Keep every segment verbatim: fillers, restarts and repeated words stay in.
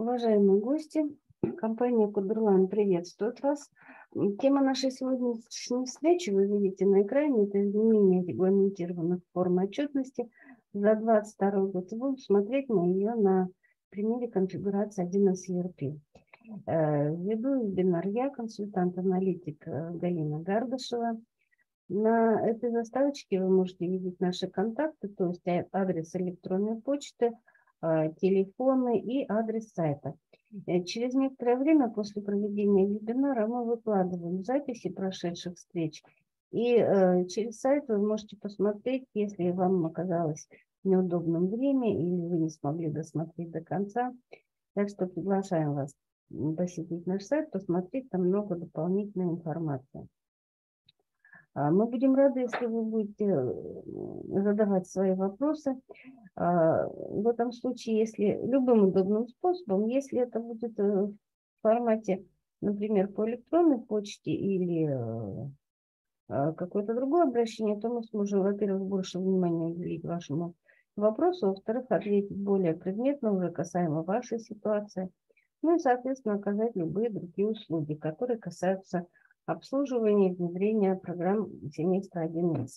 Уважаемые гости, компания Кодерлайн приветствует вас. Тема нашей сегодняшней встречи вы видите на экране. Это изменение регламентированных форм отчетности за двадцать второй год. Будем смотреть на ее на примере конфигурации один эс и эр пи. Веду вебинар я, консультант-аналитик Галина Гардышева. На этой заставочке вы можете видеть наши контакты, то есть адрес электронной почты, телефоны и адрес сайта. Через некоторое время после проведения вебинара мы выкладываем записи прошедших встреч. И э, через сайт вы можете посмотреть, если вам оказалось неудобным время или вы не смогли досмотреть до конца. Так что приглашаем вас посетить наш сайт, посмотреть, там много дополнительной информации. Мы будем рады, если вы будете задавать свои вопросы. В этом случае, если любым удобным способом, если это будет в формате, например, по электронной почте или какое-то другое обращение, то мы сможем, во-первых, больше внимания уделить вашему вопросу, во-вторых, ответить более предметно, уже касаемо вашей ситуации, ну и, соответственно, оказать любые другие услуги, которые касаются обслуживания и внедрения программ семейства один эс.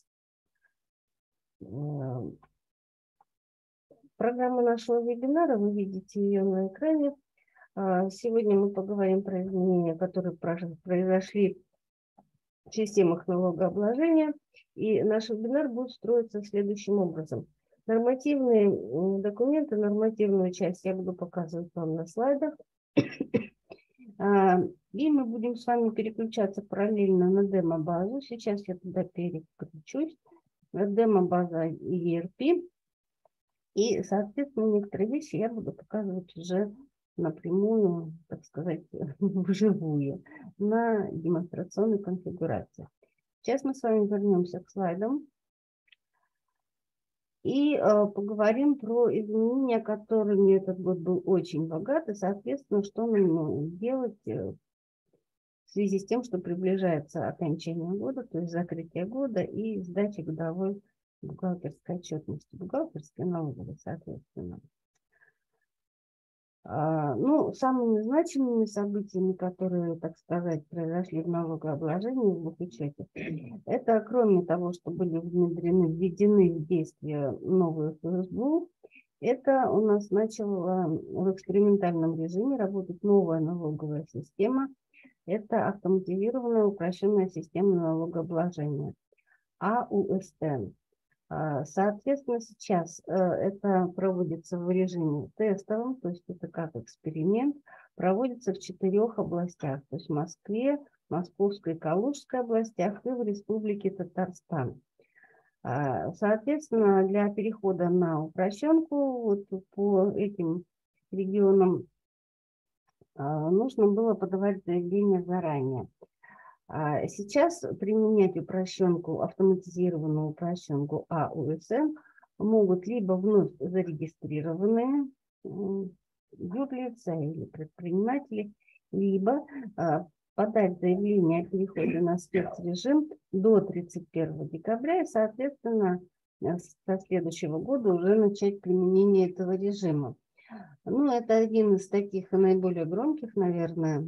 Программа нашего вебинара, вы видите ее на экране. Сегодня мы поговорим про изменения, которые произошли в системах налогообложения. И наш вебинар будет строиться следующим образом. Нормативные документы, нормативную часть я буду показывать вам на слайдах. И мы будем с вами переключаться параллельно на демо-базу. Сейчас я туда переключусь. Демо-база и и эр пи. И, соответственно, некоторые вещи я буду показывать уже напрямую, так сказать, вживую, на демонстрационной конфигурации. Сейчас мы с вами вернемся к слайдам и э, поговорим про изменения, которыми этот год был очень богат, и, соответственно, что нам делать в связи с тем, что приближается окончание года, то есть закрытие года и сдача годовой бухгалтерской отчетности, бухгалтерской налоговой, соответственно. А, ну, самыми значимыми событиями, которые, так сказать, произошли в налогообложении, в бухучете, это, кроме того, что были внедрены, введены в действие новые эф эс бэ у, это у нас начала в экспериментальном режиме работать новая налоговая система. Это автоматизированная упрощенная система налогообложения, а у эс эн. Соответственно, сейчас это проводится в режиме тестовом, то есть это как эксперимент, проводится в четырех областях, то есть в Москве, Московской и Калужской областях и в Республике Татарстан. Соответственно, для перехода на упрощенку вот по этим регионам нужно было подавать заявление заранее. Сейчас применять упрощенку, автоматизированную упрощенку а у эс эн могут либо вновь зарегистрированные юрлица или предприниматели, либо подать заявление о переходе на спецрежим до тридцать первого декабря и, соответственно, со следующего года уже начать применение этого режима. Ну, это один из таких наиболее громких, наверное,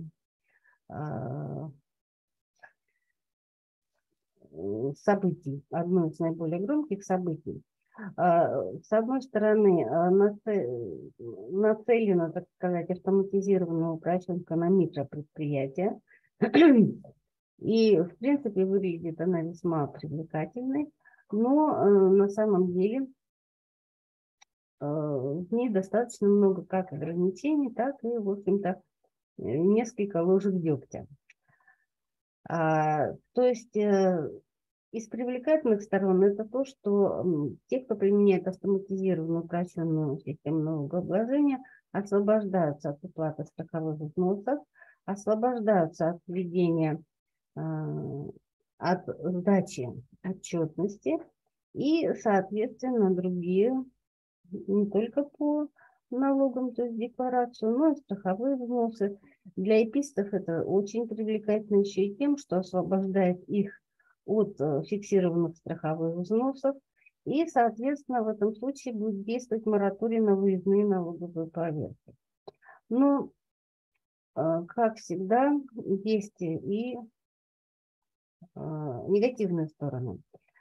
событий, одно из наиболее громких событий. С одной стороны, нацелена, так сказать, автоматизированная упрощенка на микропредприятия. И, в принципе, выглядит она весьма привлекательной, но на самом деле в ней достаточно много как ограничений, так и, в общем-то, несколько ложек дегтя. То есть из привлекательных сторон это то, что те, кто применяет автоматизированную упрощенную систему налогообложения, освобождаются от уплаты страховых взносов, освобождаются от введения, от сдачи отчетности и, соответственно, другие, не только по налогам, то есть декларацию, но и страховые взносы. Для эпистов это очень привлекательно еще и тем, что освобождает их от фиксированных страховых взносов, и, соответственно, в этом случае будет действовать мораторий на выездные налоговые проверки. Но, как всегда, есть и негативные стороны.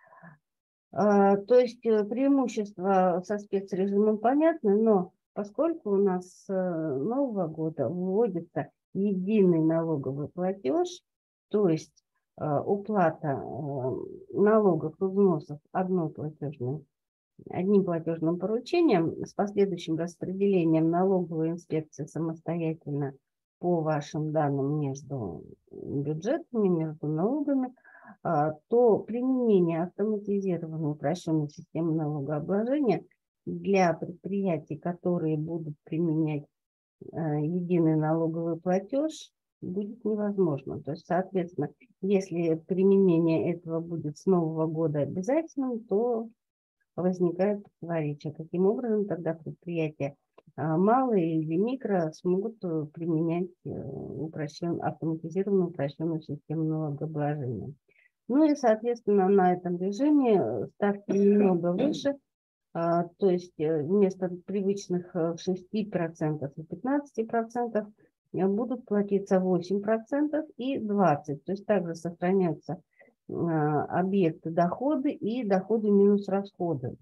То есть преимущества со спецрежимом понятны, но поскольку у нас с нового года вводится единый налоговый платеж, то есть уплата налогов и взносов одной платежной, одним платежным поручением с последующим распределением налоговой инспекции самостоятельно по вашим данным между бюджетами, между налогами, то применение автоматизированной упрощенной системы налогообложения для предприятий, которые будут применять единый налоговый платеж, будет невозможно. То есть, соответственно, если применение этого будет с нового года обязательным, то возникает противоречие. Каким образом тогда предприятия малые или микро смогут применять упрощен, автоматизированную упрощенную систему налогообложения. Ну и, соответственно, на этом режиме ставки немного выше, то есть вместо привычных шести процентов и пятнадцати процентов будут платиться восемь процентов и двадцать процентов. То есть также сохраняются объекты доходы и доходы минус расходы.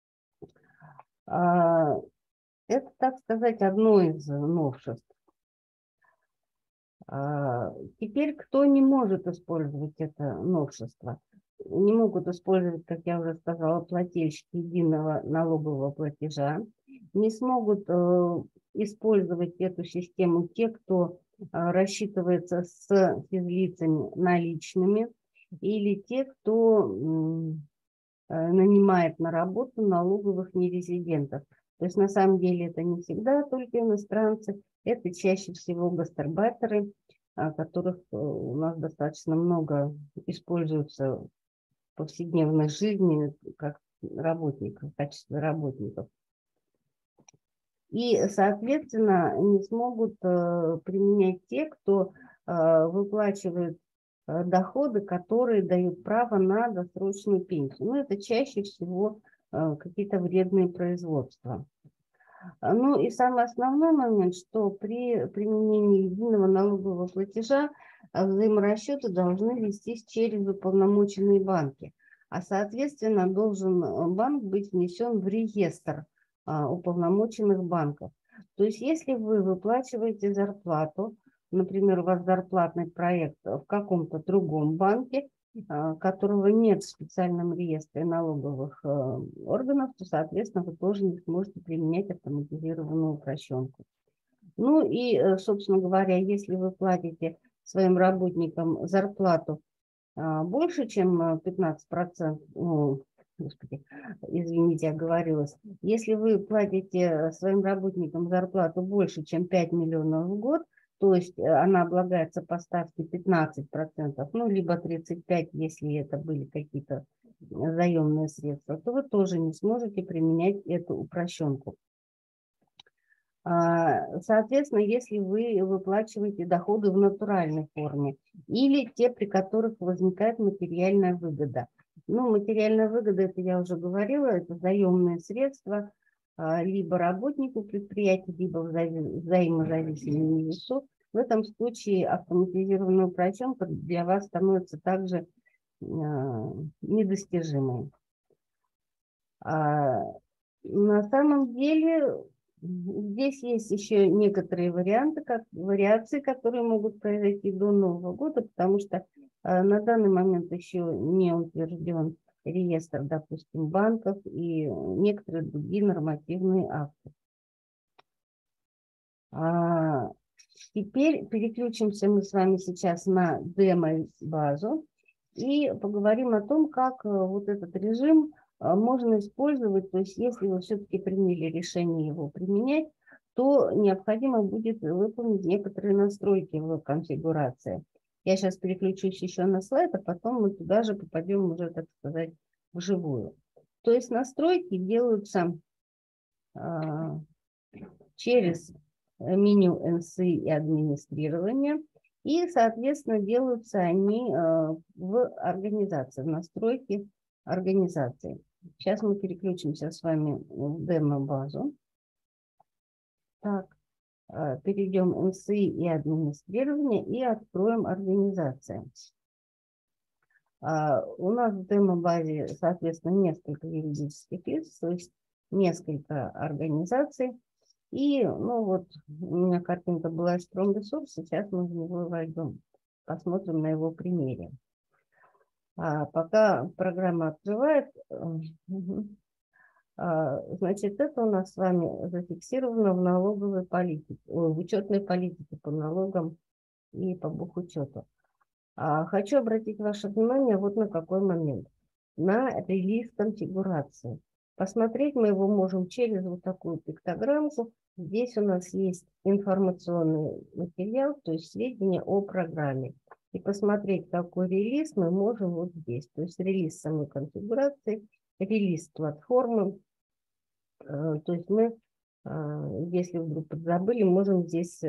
Это, так сказать, одно из новшеств. Теперь, кто не может использовать это новшество? Не могут использовать, как я уже сказала, плательщики единого налогового платежа. Не смогут использовать эту систему те, кто рассчитывается с физлицами наличными, или те, кто нанимает на работу налоговых нерезидентов. То есть на самом деле это не всегда только иностранцы, это чаще всего гастарбайтеры, которых у нас достаточно много используются в повседневной жизни как работников, в качестве работников. И, соответственно, не смогут применять те, кто выплачивает доходы, которые дают право на досрочную пенсию. Но это чаще всего какие-то вредные производства. Ну и самый основной момент, что при применении единого налогового платежа взаиморасчеты должны вестись через уполномоченные банки. А соответственно должен банк быть внесен в реестр уполномоченных банков. То есть если вы выплачиваете зарплату, например, у вас зарплатный проект в каком-то другом банке, которого нет в специальном реестре налоговых органов, то, соответственно, вы тоже не сможете применять автоматизированную упрощенку. Ну и, собственно говоря, если вы платите своим работникам зарплату больше, чем пятнадцать процентов, ну, господи, извините, оговорилась, если вы платите своим работникам зарплату больше, чем пять миллионов в год, то есть она облагается по ставке пятнадцать процентов, ну, либо тридцать пять процентов, если это были какие-то заемные средства, то вы тоже не сможете применять эту упрощенку. Соответственно, если вы выплачиваете доходы в натуральной форме или те, при которых возникает материальная выгода. Ну, материальная выгода, это я уже говорила, это заемные средства либо работнику предприятия, либо взаимозависимому лицу. В этом случае автоматизированная упрощенка для вас становится также недостижимой. На самом деле здесь есть еще некоторые варианты, как, вариации, которые могут произойти до Нового года, потому что на данный момент еще не утвержден реестр, допустим, банков и некоторые другие нормативные акты. А теперь переключимся мы с вами сейчас на демо-базу и поговорим о том, как вот этот режим можно использовать. То есть если вы все-таки приняли решение его применять, то необходимо будет выполнить некоторые настройки в конфигурации. Я сейчас переключусь еще на слайд, а потом мы туда же попадем уже, так сказать, вживую. То есть настройки делаются а, через меню эн эс и и администрирование, и, соответственно, делаются они а, в организации, в настройке организации. Сейчас мы переключимся с вами в демо-базу. Так, перейдем в эн эс и и администрирование и откроем организации. У нас в демо-базе, соответственно, несколько юридических лиц, то есть несколько организаций. И, ну вот, у меня картинка была из Strong Resource, сейчас мы в него войдем, посмотрим на его примере. А пока программа открывает, значит, это у нас с вами зафиксировано в налоговой политике, в учетной политике по налогам и по бухучету. Хочу обратить ваше внимание вот на какой момент. На релиз конфигурации. Посмотреть мы его можем через вот такую пиктограммку. Здесь у нас есть информационный материал, то есть сведения о программе. И посмотреть, какой релиз мы можем вот здесь. То есть релиз самой конфигурации, релиз платформы. То есть мы, если вдруг подзабыли, можем здесь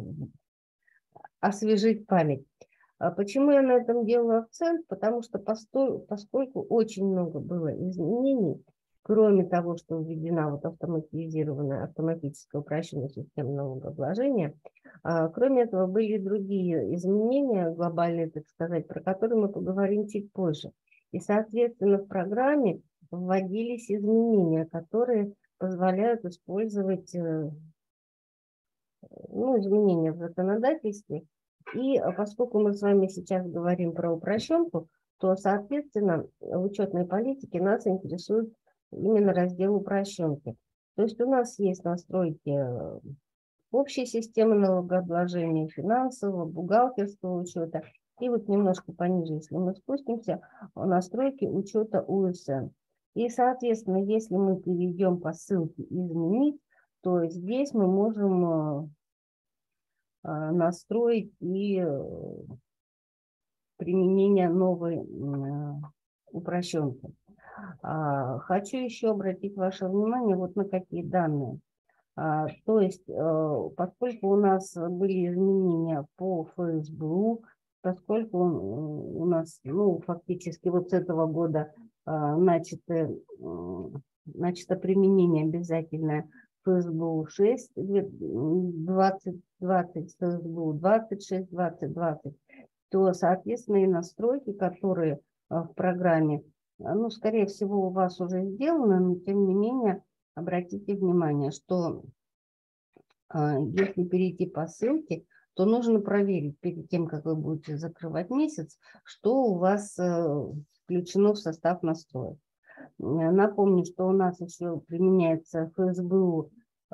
освежить память. Почему я на этом делаю акцент? Потому что поскольку очень много было изменений, кроме того, что введена вот автоматизированная, автоматическая упрощенная система налогообложения, кроме этого были другие изменения глобальные, так сказать, про которые мы поговорим чуть позже. И, соответственно, в программе вводились изменения, которые позволяют использовать ну, изменения в законодательстве. И поскольку мы с вами сейчас говорим про упрощенку, то, соответственно, в учетной политике нас интересует именно раздел упрощенки. То есть у нас есть настройки общей системы налогообложения, финансового, бухгалтерского учета. И вот немножко пониже, если мы спустимся, настройки учета у эс эн. И, соответственно, если мы перейдем по ссылке «Изменить», то здесь мы можем настроить и применение новой упрощенки. Хочу еще обратить ваше внимание вот на какие данные. То есть, поскольку у нас были изменения по эф эс бэ у, поскольку у нас, ну, фактически вот с этого года начато, начато применение обязательное эф эс бэ у шесть двадцать двадцать, эф эс бэ у двадцать шесть двадцать двадцать, то, соответственно, и настройки, которые в программе, ну, скорее всего, у вас уже сделаны, но, тем не менее, обратите внимание, что если перейти по ссылке, то нужно проверить перед тем, как вы будете закрывать месяц, что у вас включено в состав настроек. Напомню, что у нас еще применяется эф эс бэ у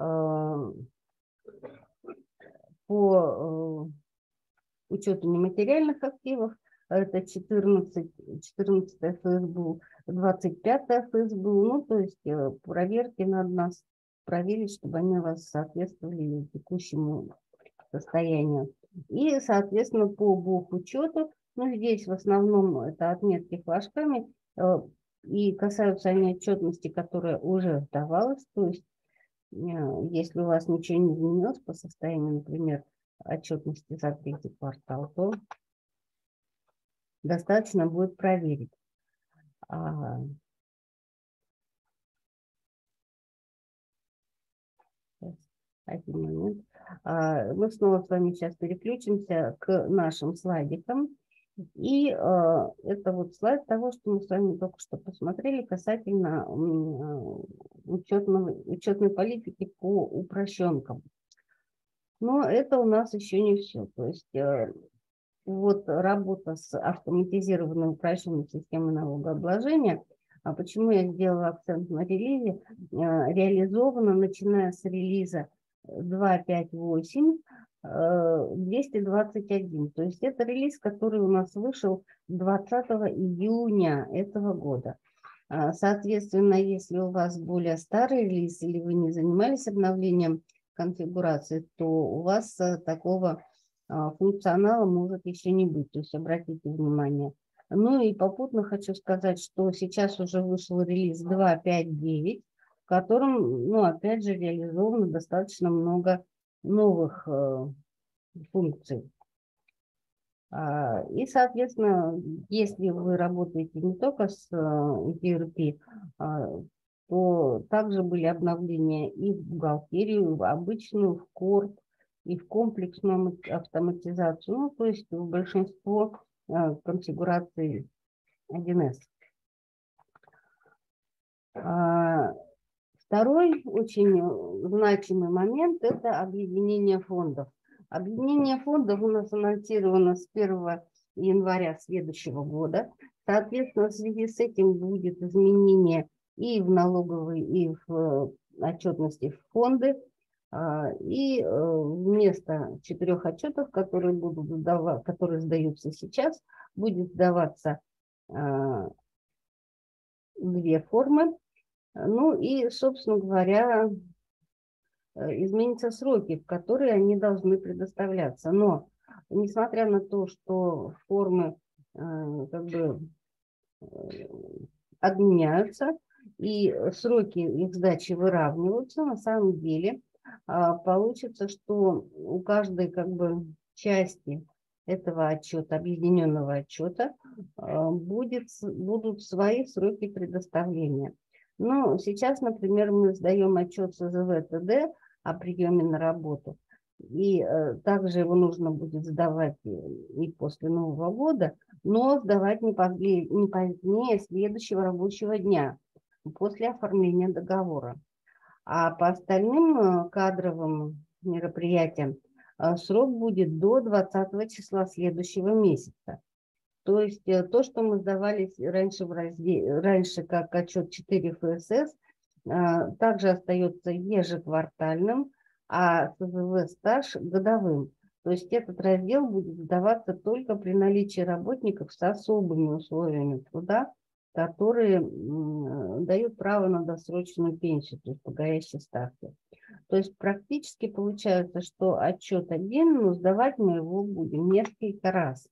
по учету нематериальных активов. Это четырнадцать, четырнадцать эф эс бэ у, двадцать пять эф эс бэ у. Ну, то есть проверки надо нас проверить, чтобы они у вас соответствовали текущему состоянию. И, соответственно, по бухучету, ну, здесь в основном это отметки флажками, и касаются они отчетности, которая уже давалась. То есть, если у вас ничего не изменилось по состоянию, например, отчетности за третий квартал, то достаточно будет проверить. Один момент. Мы снова с вами сейчас переключимся к нашим слайдикам. И э, это вот слайд того, что мы с вами только что посмотрели касательно учетного, учетной политики по упрощенкам. Но это у нас еще не все. То есть э, вот работа с автоматизированной упрощенной системой налогообложения. А почему я сделала акцент на релизе? Э, реализована, начиная с релиза два пять восемь. двести двадцать один. То есть это релиз, который у нас вышел двадцатого июня этого года. Соответственно, если у вас более старый релиз или вы не занимались обновлением конфигурации, то у вас такого функционала может еще не быть. То есть обратите внимание. Ну и попутно хочу сказать, что сейчас уже вышел релиз два пять девять, в котором, ну, опять же, реализовано достаточно много новых э, функций. А, и, соответственно, если вы работаете не только с э, и эр пи, а, то также были обновления и в бухгалтерию, в обычную, в корп, и в комплексную автоматизацию, ну, то есть в большинство э, конфигураций один эс. А, второй очень значимый момент – это объединение фондов. Объединение фондов у нас анонсировано с первого января следующего года. Соответственно, в связи с этим будет изменение и в налоговой, и в отчетности в фонды. И вместо четырех отчетов, которые, будут сдавать, которые сдаются сейчас, будет сдаваться две формы. Ну и, собственно говоря, изменятся сроки, в которые они должны предоставляться. Но, несмотря на то, что формы как бы обменяются и сроки их сдачи выравниваются, на самом деле получится, что у каждой как бы части этого отчета, объединенного отчета, будет, будут свои сроки предоставления. Ну, сейчас, например, мы сдаем отчет эс зэ вэ тэ дэ о приеме на работу, и э, также его нужно будет сдавать и после Нового года, но сдавать не позднее, не позднее следующего рабочего дня после оформления договора. А по остальным кадровым мероприятиям э, срок будет до двадцатого числа следующего месяца. То есть то, что мы сдавали раньше, в разделе, раньше как отчет четыре эф эс эс, также остается ежеквартальным, а эс зэ вэ стаж годовым. То есть этот раздел будет сдаваться только при наличии работников с особыми условиями труда, которые дают право на досрочную пенсию, то есть по горящей ставке. То есть практически получается, что отчет один, но сдавать мы его будем несколько раз.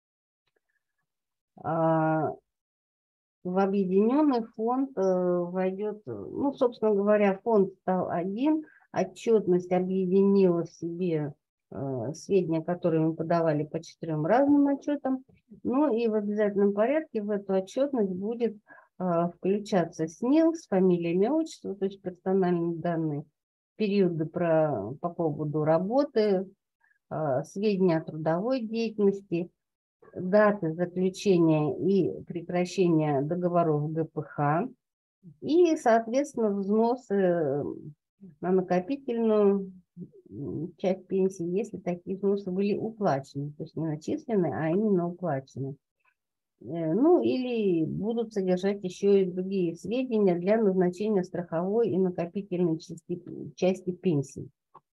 В объединенный фонд войдет, ну, собственно говоря, фонд стал один, отчетность объединила в себе сведения, которые мы подавали по четырем разным отчетам, ну и в обязательном порядке в эту отчетность будет включаться СНИЛ с фамилией, имя, отчество, то есть персональные данные, периоды про, по поводу работы, сведения о трудовой деятельности, даты заключения и прекращения договоров гэ пэ ха и, соответственно, взносы на накопительную часть пенсии, если такие взносы были уплачены, то есть не начислены, а именно уплачены. Ну, или будут содержать еще и другие сведения для назначения страховой и накопительной части, части пенсии.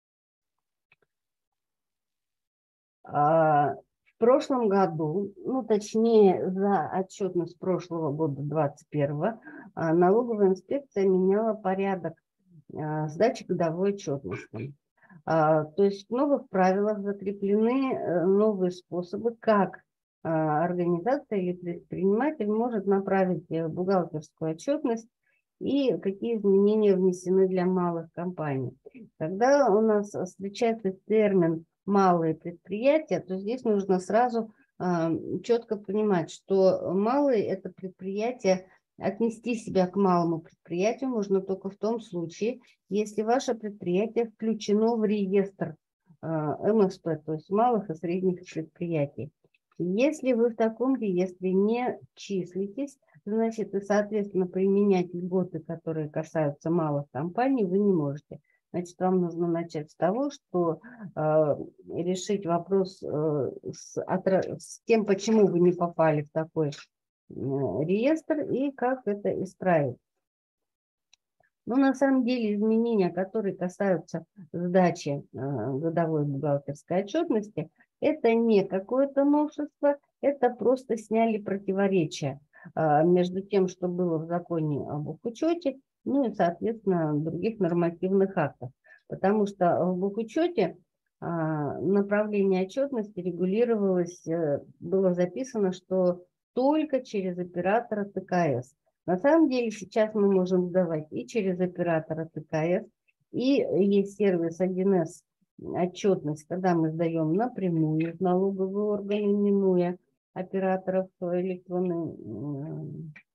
В прошлом году, ну точнее за отчетность прошлого года, двадцать первого, налоговая инспекция меняла порядок сдачи годовой отчетности. То есть в новых правилах закреплены новые способы, как организация или предприниматель может направить бухгалтерскую отчетность и какие изменения внесены для малых компаний. Когда у нас встречается термин «малые предприятия», то здесь нужно сразу четко понимать, что малые – это предприятия, отнести себя к малому предприятию можно только в том случае, если ваше предприятие включено в реестр эм эс пэ, то есть малых и средних предприятий. Если вы в таком реестре не числитесь, значит, и, соответственно, применять льготы, которые касаются малых компаний, вы не можете. Значит, вам нужно начать с того, что э, решить вопрос э, с, с тем, почему вы не попали в такой реестр и как это исправить. Но на самом деле изменения, которые касаются сдачи годовой бухгалтерской отчетности, это не какое-то новшество, это просто сняли противоречия между тем, что было в законе об бухучете, ну и, соответственно, других нормативных актах. Потому что в бухучете направление отчетности регулировалось, было записано, что только через оператора тэ ка эс. На самом деле сейчас мы можем сдавать и через оператора тэ ка эс, и есть сервис один эс отчетность, когда мы сдаем напрямую в налоговые органы, минуя операторов электронной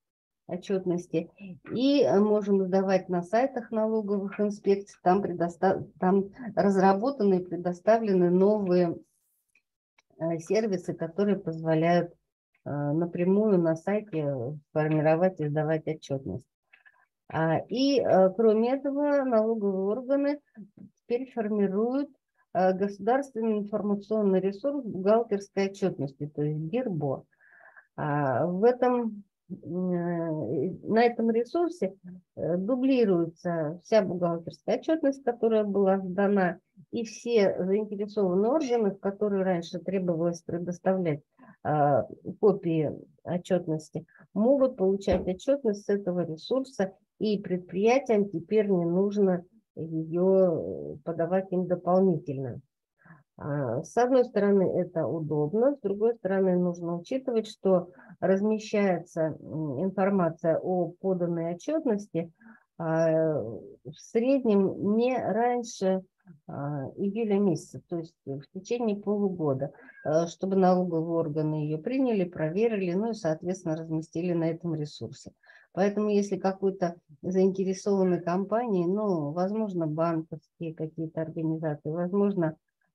отчетности. И можем сдавать на сайтах налоговых инспекций. Там, предостав... там разработаны и предоставлены новые сервисы, которые позволяют напрямую на сайте формировать и сдавать отчетность. И кроме этого налоговые органы теперь формируют государственный информационный ресурс бухгалтерской отчетности, то есть ГИРБО. В этом, на этом ресурсе дублируется вся бухгалтерская отчетность, которая была сдана, и все заинтересованные органы, в которые раньше требовалось предоставлять копии отчетности, могут получать отчетность с этого ресурса, и предприятиям теперь не нужно ее подавать им дополнительно. С одной стороны, это удобно, с другой стороны, нужно учитывать, что размещается информация о поданной отчетности в среднем не раньше июля месяца, то есть в течение полугода, чтобы налоговые органы ее приняли, проверили, ну и, соответственно, разместили на этом ресурсе. Поэтому, если какой-то заинтересованной компании, ну, возможно, банковские какие-то организации, возможно,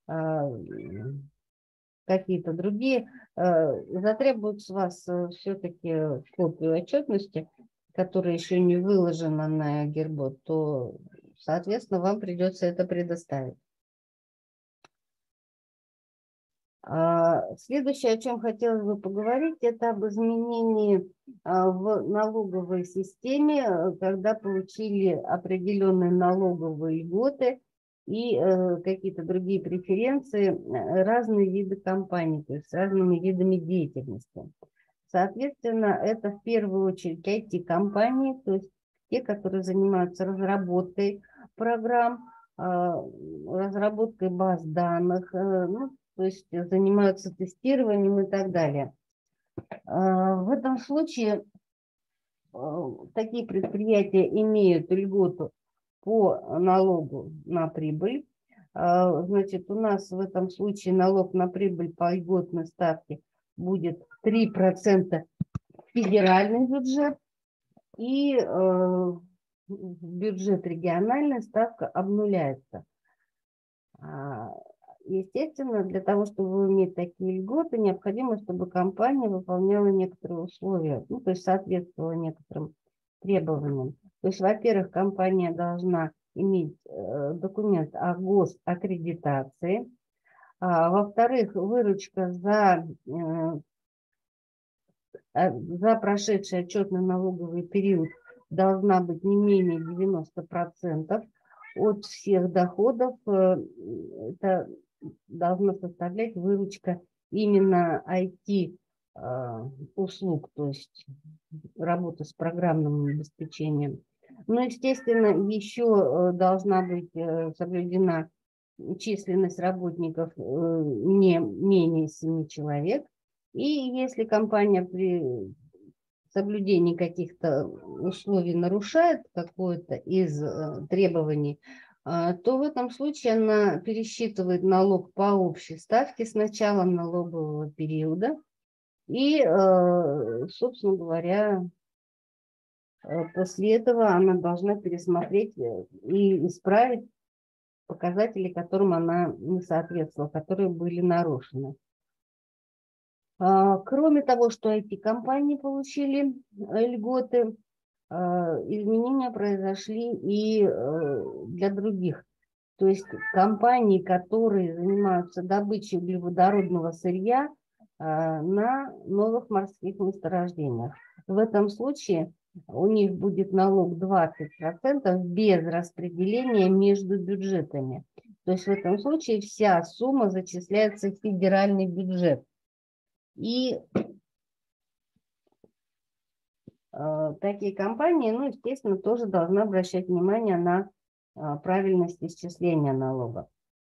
какие-то другие, затребуют с вас все-таки копию отчетности, которая еще не выложена на ГИРБО, то, соответственно, вам придется это предоставить. Следующее, о чем хотелось бы поговорить, это об изменении в налоговой системе, когда получили определенные налоговые льготы и какие-то другие преференции разные виды компаний, то есть с разными видами деятельности. Соответственно, это в первую очередь ай ти-компании, то есть те, которые занимаются разработкой программ, разработкой баз данных, ну, то есть занимаются тестированием и так далее. В этом случае такие предприятия имеют льготу по налогу на прибыль. Значит, у нас в этом случае налог на прибыль по льготной ставке будет три процента федеральный бюджет, и бюджет региональной ставка обнуляется. Естественно, для того, чтобы иметь такие льготы, необходимо, чтобы компания выполняла некоторые условия, ну, то есть соответствовала некоторым требованиям. То есть, во-первых, компания должна иметь э, документ о госаккредитации, а, во-вторых, выручка за, э, за прошедший отчетно-налоговый период должна быть не менее девяноста процентов от всех доходов. Это должна составлять выручка именно ай ти-услуг, то есть работа с программным обеспечением. Ну, естественно, еще должна быть соблюдена численность работников не менее семи человек. И если компания при соблюдении каких-то условий нарушает какое-то из требований, то в этом случае она пересчитывает налог по общей ставке с началом налогового периода. И, собственно говоря, после этого она должна пересмотреть и исправить показатели, которым она не соответствовала, которые были нарушены. Кроме того, что ай ти-компании получили льготы, изменения произошли и для других. То есть компании, которые занимаются добычей углеводородного сырья на новых морских месторождениях. В этом случае у них будет налог двадцать процентов без распределения между бюджетами. То есть в этом случае вся сумма зачисляется в федеральный бюджет. И э, такие компании, ну, естественно, тоже должны обращать внимание на э, правильность исчисления налога.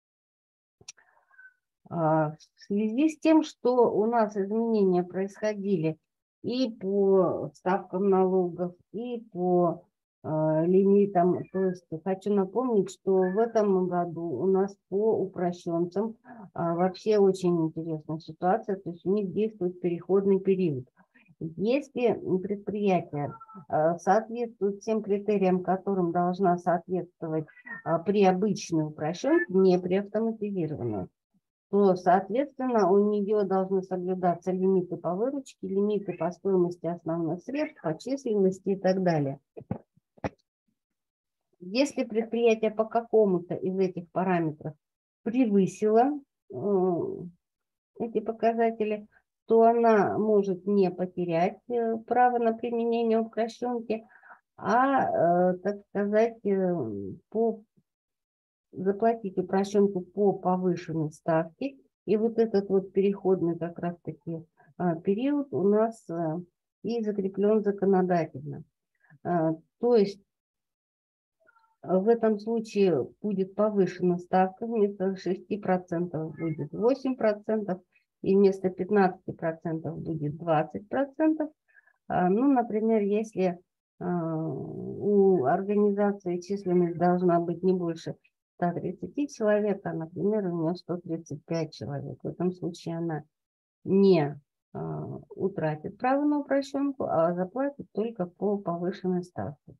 Э, в связи с тем, что у нас изменения происходили и по ставкам налогов, и по э, лимитам, то есть хочу напомнить, что в этом году у нас по упрощенцам э, вообще очень интересная ситуация, то есть у них действует переходный период. Если предприятие соответствует тем критериям, которым должна соответствовать при обычной упрощенке, не при автоматизированной, то, соответственно, у нее должны соблюдаться лимиты по выручке, лимиты по стоимости основных средств, по численности и так далее. Если предприятие по какому-то из этих параметров превысило эти показатели, то она может не потерять право на применение упрощенки, а, так сказать, по, заплатить упрощенку по повышенной ставке. И вот этот вот переходный как раз-таки период у нас и закреплен законодательно. То есть в этом случае будет повышена ставка, вместо шести процентов будет восемь процентов, и вместо пятнадцати процентов будет двадцать процентов. Ну, например, если у организации численность должна быть не больше ста тридцати человек, а, например, у нее сто тридцать пять человек, в этом случае она не утратит право на упрощенку, а заплатит только по повышенной ставке.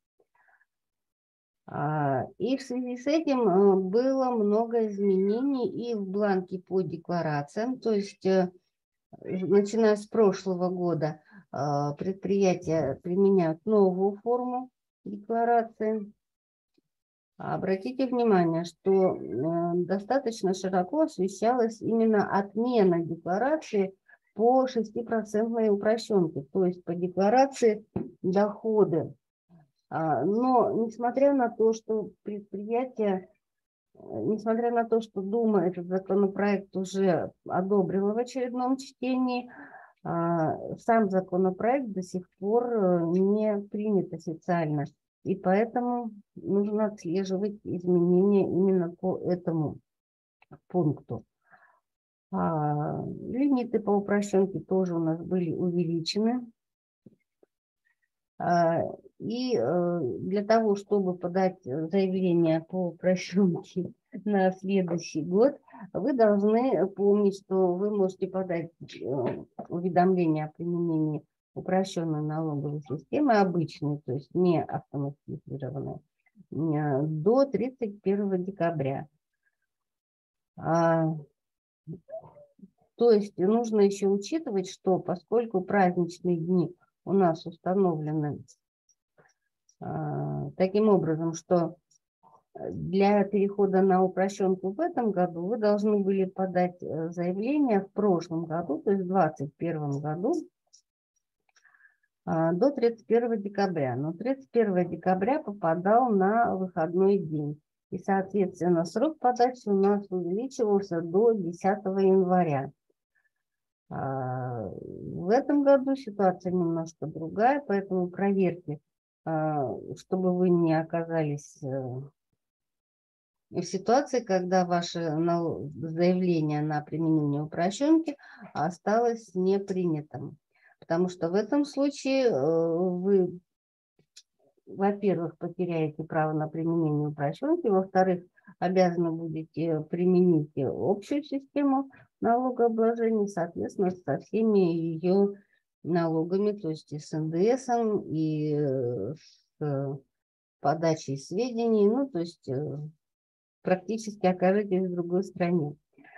И в связи с этим было много изменений и в бланке по декларациям. То есть, начиная с прошлого года, предприятия применяют новую форму декларации. Обратите внимание, что достаточно широко освещалась именно отмена декларации по шестипроцентной упрощенке, то есть по декларации дохода. Но несмотря на то, что предприятие, несмотря на то, что Дума этот законопроект уже одобрила в очередном чтении, сам законопроект до сих пор не принят официально. И поэтому нужно отслеживать изменения именно по этому пункту. Лимиты по упрощенке тоже у нас были увеличены. И для того, чтобы подать заявление по упрощенке на следующий год, вы должны помнить, что вы можете подать уведомление о применении упрощенной налоговой системы, обычной, то есть не автоматизированной, до тридцать первого декабря. То есть нужно еще учитывать, что поскольку праздничные дни у нас установлены а, таким образом, что для перехода на упрощенку в этом году вы должны были подать заявление в прошлом году, то есть в двадцать первом году, а, до тридцать первого декабря. Но тридцать первого декабря попадал на выходной день. И, соответственно, срок подачи у нас увеличивался до десятого января. В этом году ситуация немножко другая, поэтому проверьте, чтобы вы не оказались в ситуации, когда ваше заявление на применение упрощенки осталось непринятым. Потому что в этом случае вы, во-первых, потеряете право на применение упрощенки, во-вторых, обязаны будете применить общую систему налогообложения, соответственно, со всеми ее налогами, то есть и с эн дэ эсом, и с подачей сведений, ну, то есть практически окажетесь в другой стране.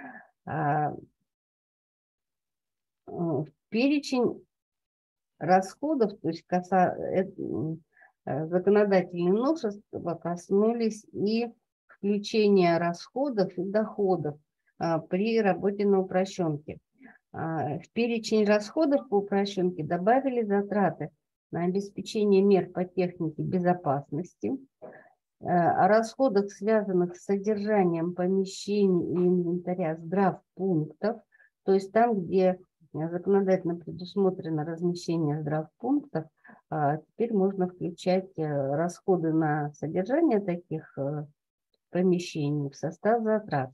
Перечень расходов, то есть коса, законодательные новшества коснулись и включения расходов и доходов при работе на упрощенке. В перечень расходов по упрощенке добавили затраты на обеспечение мер по технике безопасности, о расходах, связанных с содержанием помещений и инвентаря здравпунктов, то есть там, где законодательно предусмотрено размещение здравпунктов, теперь можно включать расходы на содержание таких помещений в состав затрат.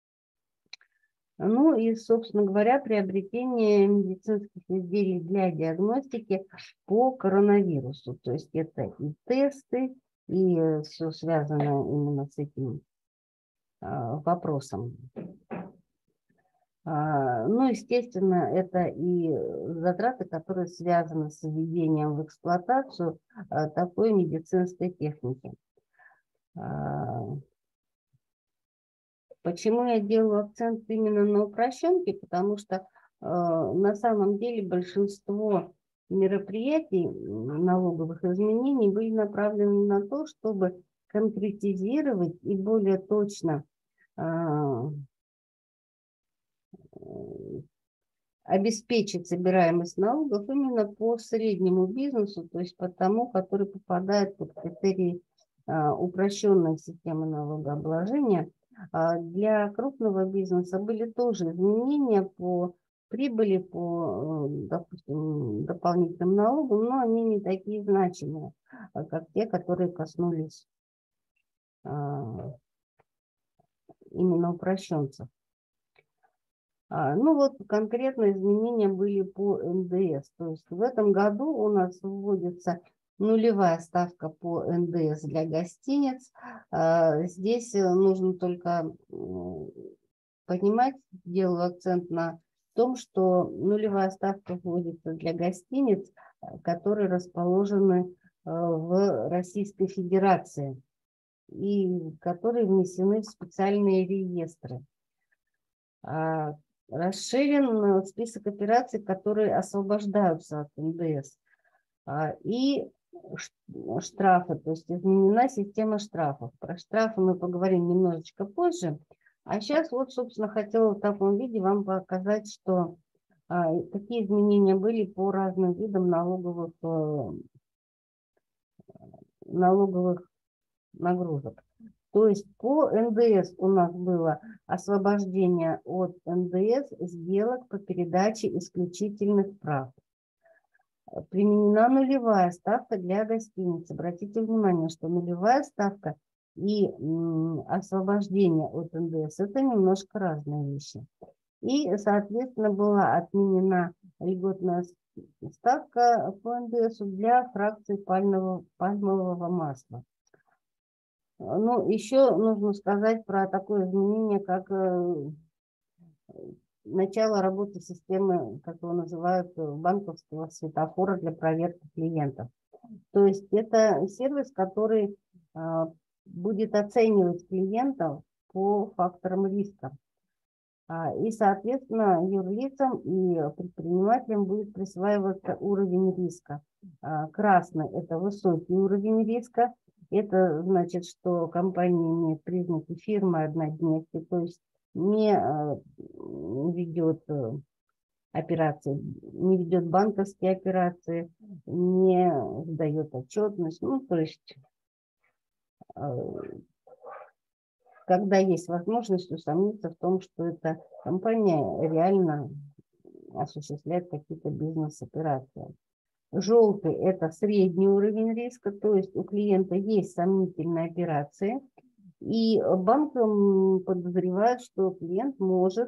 Ну и, собственно говоря, приобретение медицинских изделий для диагностики по коронавирусу. То есть это и тесты, и все связано именно с этим вопросом. Ну, естественно, это и затраты, которые связаны с введением в эксплуатацию такой медицинской техники. Почему я делаю акцент именно на упрощенке? Потому что на самом деле большинство мероприятий налоговых изменений были направлены на то, чтобы конкретизировать и более точно обеспечить собираемость налогов именно по среднему бизнесу, то есть по тому, который попадает под критерии упрощенной системы налогообложения. Для крупного бизнеса были тоже изменения по прибыли, по, допустим, дополнительным налогам, но они не такие значимые, как те, которые коснулись именно упрощенцев. Ну вот конкретно изменения были по эн дэ эс. То есть в этом году у нас вводится нулевая ставка по эн дэ эс для гостиниц. Здесь нужно только понимать, делаю акцент на том, что нулевая ставка вводится для гостиниц, которые расположены в Российской Федерации и которые внесены в специальные реестры. Расширен список операций, которые освобождаются от эн дэ эс. И штрафы, то есть изменена система штрафов. Про штрафы мы поговорим немножечко позже. А сейчас вот, собственно, хотела в таком виде вам показать, что какие изменения были по разным видам налоговых, налоговых нагрузок. То есть по эн дэ эс у нас было освобождение от эн дэ эс сделок по передаче исключительных прав. Применена нулевая ставка для гостиниц. Обратите внимание, что нулевая ставка и освобождение от эн дэ эс – это немножко разные вещи. И, соответственно, была отменена льготная ставка по эн дэ эс для фракций пальмового, пальмового масла. Ну, еще нужно сказать про такое изменение, как начало работы системы, как его называют, банковского светофора для проверки клиентов. То есть это сервис, который будет оценивать клиентов по факторам риска. И, соответственно, юрлицам и предпринимателям будет присваиваться уровень риска. Красный – это высокий уровень риска. Это значит, что компания имеет признаки фирмы-однодневки, то есть не ведет операции, не ведет банковские операции, не сдает отчетность. Ну, то есть, когда есть возможность усомниться в том, что эта компания реально осуществляет какие-то бизнес-операции. Желтый – это средний уровень риска, то есть у клиента есть сомнительные операции, и банк подозревает, что клиент может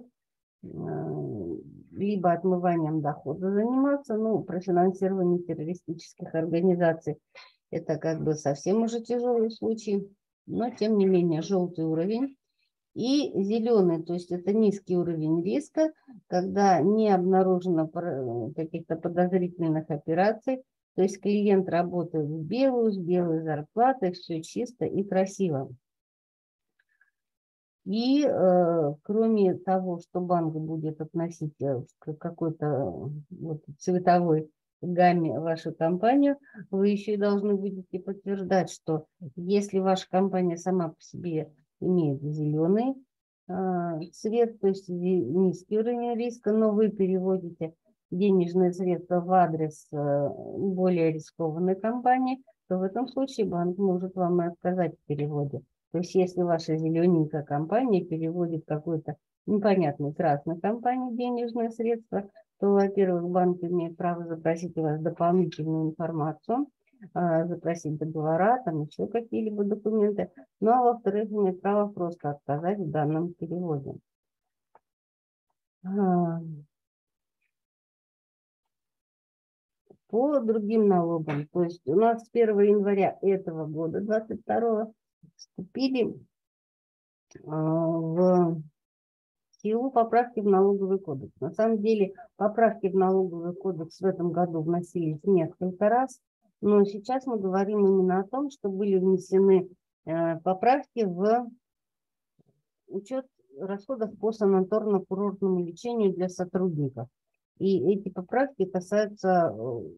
либо отмыванием дохода заниматься, ну, про финансирование террористических организаций. Это как бы совсем уже тяжелый случай, но тем не менее желтый уровень. И зеленый, то есть это низкий уровень риска, когда не обнаружено каких-то подозрительных операций, то есть клиент работает в белую, с белой зарплатой, все чисто и красиво. И э, кроме того, что банк будет относить к какой-то вот, цветовой гамме вашу компанию, вы еще и должны будете подтверждать, что если ваша компания сама по себе имеет зеленый э, цвет, то есть низкий уровень риска, но вы переводите денежные средства в адрес э, более рискованной компании, то в этом случае банк может вам и отказать в переводе. То есть если ваша зелененькая компания переводит какой-то непонятной красной компании денежные средства, то, во-первых, банк имеет право запросить у вас дополнительную информацию, запросить договора, там еще какие-либо документы, ну а во-вторых, имеет право просто отказать в данном переводе. По другим налогам, то есть у нас с первого января этого года, двадцать второго, вступили в в силу поправки в налоговый кодекс. На самом деле поправки в налоговый кодекс в этом году вносились несколько раз, но сейчас мы говорим именно о том, что были внесены э, поправки в учет расходов по санаторно-курортному лечению для сотрудников. И эти поправки касаются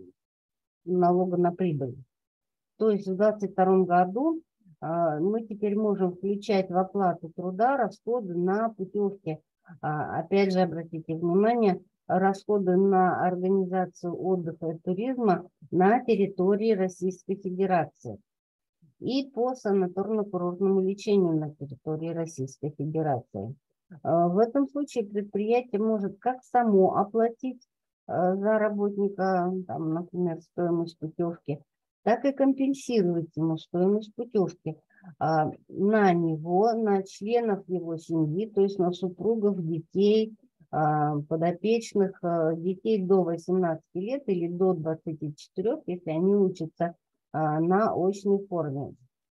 налога на прибыль. То есть в две тысячи двадцать втором году а, мы теперь можем включать в оплату труда расходы на путевки. А, опять же, обратите внимание, расходы на организацию отдыха и туризма на территории Российской Федерации и по санаторно-курортному лечению на территории Российской Федерации. А, в этом случае предприятие может как само оплатить а, за работника, там, например, стоимость путевки, так и компенсировать ему стоимость путевки а, на него, на членов его семьи, то есть на супругов, детей, а, подопечных, а, детей до восемнадцати лет или до двадцати четырёх, если они учатся а, на очной форме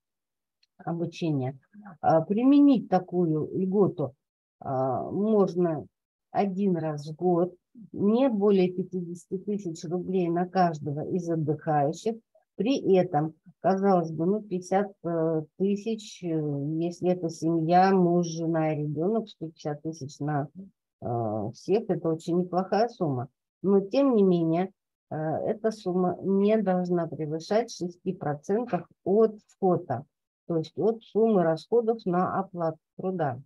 обучения. А, применить такую льготу а, можно один раз в год, не более пятидесяти тысяч рублей на каждого из отдыхающих. При этом, казалось бы, ну пятьдесят тысяч, если это семья, муж, жена и ребенок, сто пятьдесят тысяч на э, всех, это очень неплохая сумма. Но, тем не менее, э, эта сумма не должна превышать шесть процентов от входа, то есть от суммы расходов на оплату труда.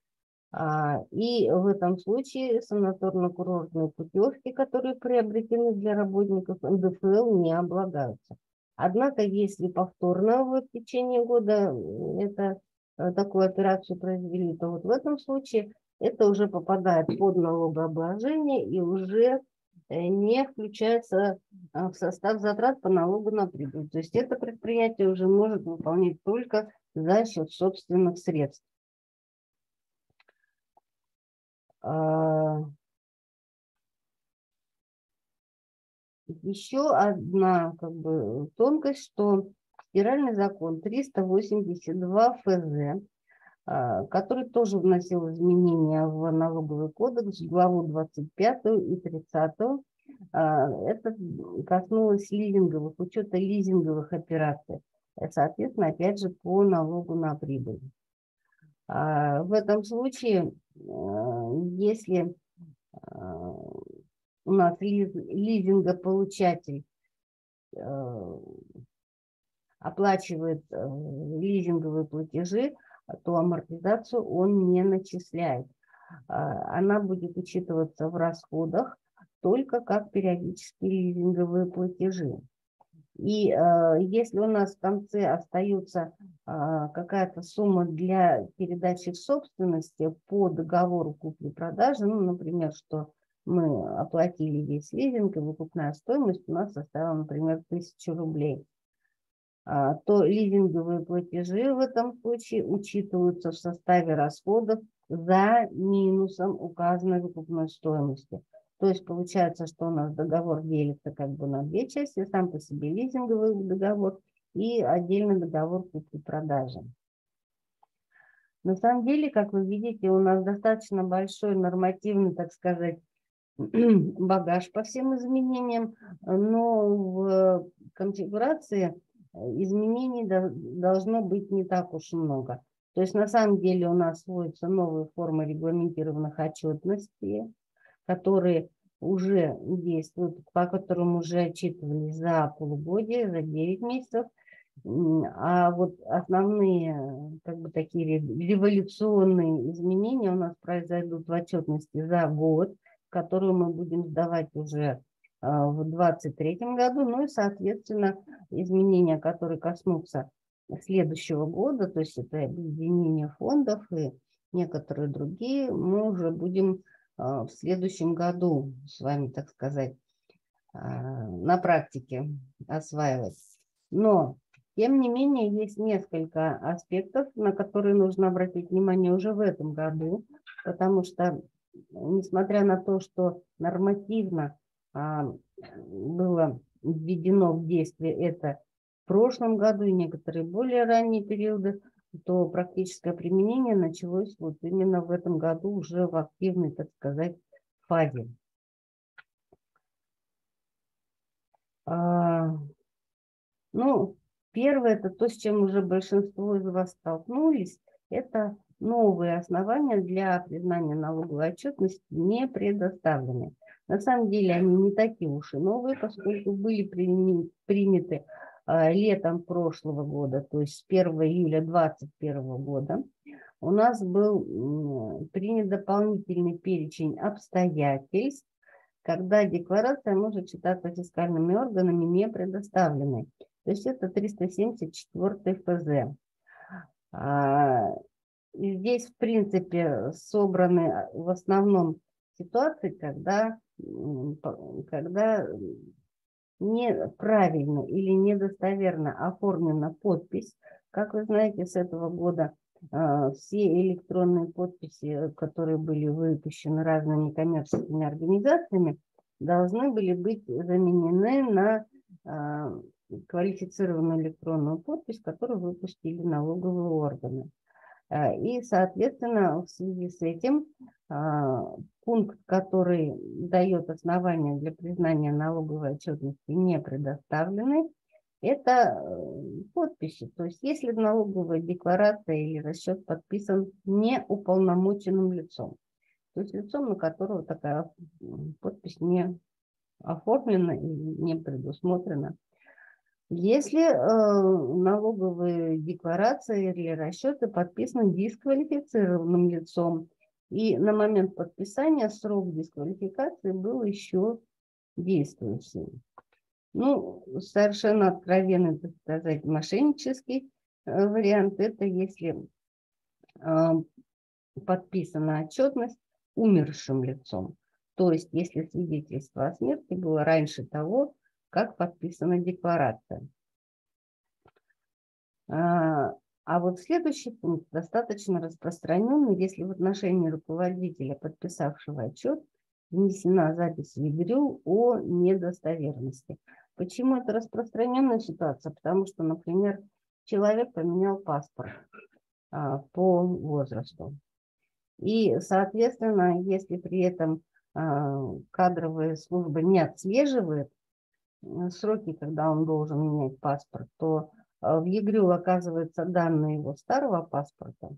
А, и в этом случае санаторно-курортные путевки, которые приобретены для работников эн дэ эф эл, не облагаются. Однако, если повторно в течение года это, такую операцию произвели, то вот в этом случае это уже попадает под налогообложение и уже не включается в состав затрат по налогу на прибыль. То есть это предприятие уже может выполнять только за счет собственных средств. Еще одна как бы тонкость, что федеральный закон триста восемьдесят два эф зэ, который тоже вносил изменения в налоговый кодекс, главу двадцать пятую и тридцатую, это коснулось лизинговых, учета лизинговых операций, соответственно, опять же, по налогу на прибыль. В этом случае, если у нас лизингополучатель оплачивает лизинговые платежи, то амортизацию он не начисляет. Она будет учитываться в расходах только как периодические лизинговые платежи. И э, если у нас в конце остается э, какая-то сумма для передачи в собственности по договору купли-продажи, ну, например, что мы оплатили весь лизинг, и выкупная стоимость у нас составила, например, тысячу рублей, а, то лизинговые платежи в этом случае учитываются в составе расходов за минусом указанной выкупной стоимости. То есть получается, что у нас договор делится как бы на две части, сам по себе лизинговый договор и отдельный договор купли-продажи. На самом деле, как вы видите, у нас достаточно большой нормативный, так сказать, багаж по всем изменениям, но в конфигурации изменений должно быть не так уж много. То есть на самом деле у нас вводятся новые формы регламентированных отчетностей, которые уже действуют, по которым уже отчитывались за полугодие, за девять месяцев. А вот основные, как бы такие революционные изменения у нас произойдут в отчетности за год, которую мы будем сдавать уже в двадцать третьем году, ну и, соответственно, изменения, которые коснутся следующего года, то есть это объединение фондов и некоторые другие, мы уже будем в следующем году с вами, так сказать, на практике осваивать. Но, тем не менее, есть несколько аспектов, на которые нужно обратить внимание уже в этом году, потому что, несмотря на то, что нормативно а, было введено в действие это в прошлом году и некоторые более ранние периоды, то практическое применение началось вот именно в этом году уже в активной, так сказать, фазе. А, ну, первое, это то, с чем уже большинство из вас столкнулись, это новые основания для признания налоговой отчетности не предоставлены. На самом деле они не такие уж и новые, поскольку были приняты летом прошлого года, то есть с первого июля две тысячи двадцать первого года. У нас был принят дополнительный перечень обстоятельств, когда декларация может считаться фискальными органами не предоставленной. То есть это триста семьдесят четвёртый эф зэ. Здесь, в принципе, собраны в основном ситуации, когда, когда неправильно или недостоверно оформлена подпись. Как вы знаете, с этого года все электронные подписи, которые были выпущены разными коммерческими организациями, должны были быть заменены на квалифицированную электронную подпись, которую выпустили налоговые органы. И, соответственно, в связи с этим пункт, который дает основания для признания налоговой отчетности не предоставленной, это подписи. То есть если налоговая декларация или расчет подписан неуполномоченным лицом, то есть лицом, на которого такая подпись не оформлена и не предусмотрена. Если э, налоговые декларации или расчеты подписаны дисквалифицированным лицом, и на момент подписания срок дисквалификации был еще действующим. Ну, совершенно откровенный, так сказать, мошеннический э, вариант, это если э, подписана отчетность умершим лицом. То есть, если свидетельство о смерти было раньше того, как подписана декларация. А, а вот следующий пункт достаточно распространенный, если в отношении руководителя, подписавшего отчет, внесена запись в ЕГРЮ о недостоверности. Почему это распространенная ситуация? Потому что, например, человек поменял паспорт а, по возрасту. И, соответственно, если при этом а, кадровая служба не отслеживает сроки, когда он должен менять паспорт, то в ЕГРЮ оказываются данные его старого паспорта,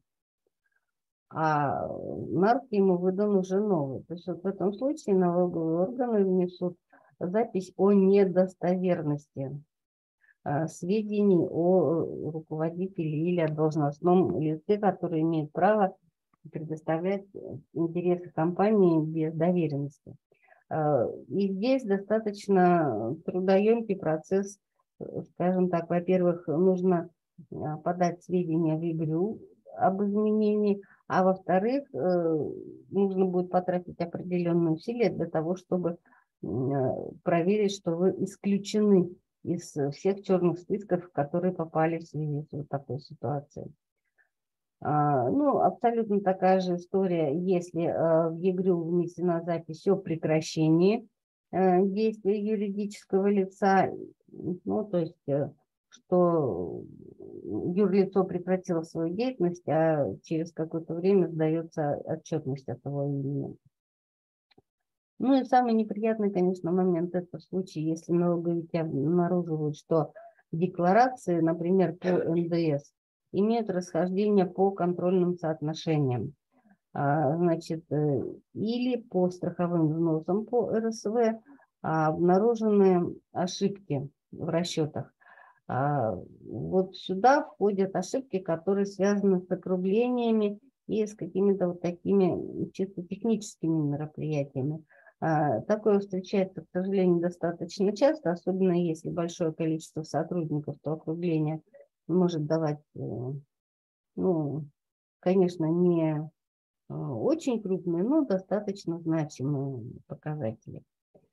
а на руки ему выдан уже новый. То есть вот в этом случае налоговые органы внесут запись о недостоверности сведений о руководителе или о должностном лице, который имеет право предоставлять интересы компании без доверенности. И здесь достаточно трудоемкий процесс, скажем так. Во-первых, нужно подать сведения в ЕГРЮ об изменении, а во-вторых, нужно будет потратить определенные усилия для того, чтобы проверить, что вы исключены из всех черных списков, которые попали в связи с вот такой ситуацией. Ну, абсолютно такая же история, если в ЕГРЮ внесена запись о прекращении действия юридического лица, ну, то есть, что юрлицо прекратило свою деятельность, а через какое-то время сдается отчетность от его имени. Ну и самый неприятный, конечно, момент – это в случае, если налоговики обнаруживают, что декларации, например, по эн дэ эс, имеют расхождение по контрольным соотношениям, значит, или по страховым взносам по эр эс вэ, обнаружены ошибки в расчетах. Вот сюда входят ошибки, которые связаны с округлениями и с какими-то вот такими чисто техническими мероприятиями. Такое встречается, к сожалению, достаточно часто, особенно если большое количество сотрудников, то округление может давать, ну, конечно, не очень крупные, но достаточно значимые показатели.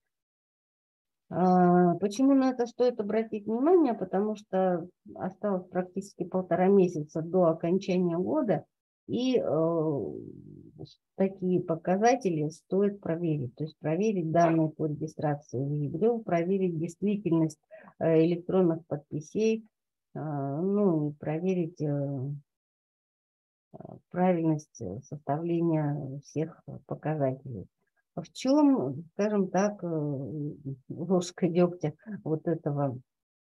Почему на это стоит обратить внимание? Потому что осталось практически полтора месяца до окончания года, и такие показатели стоит проверить. То есть проверить данные по регистрации в ЕГРЮ, проверить действительность электронных подписей, ну и проверить правильность составления всех показателей. В чем, скажем так, ложка дегтя вот этого,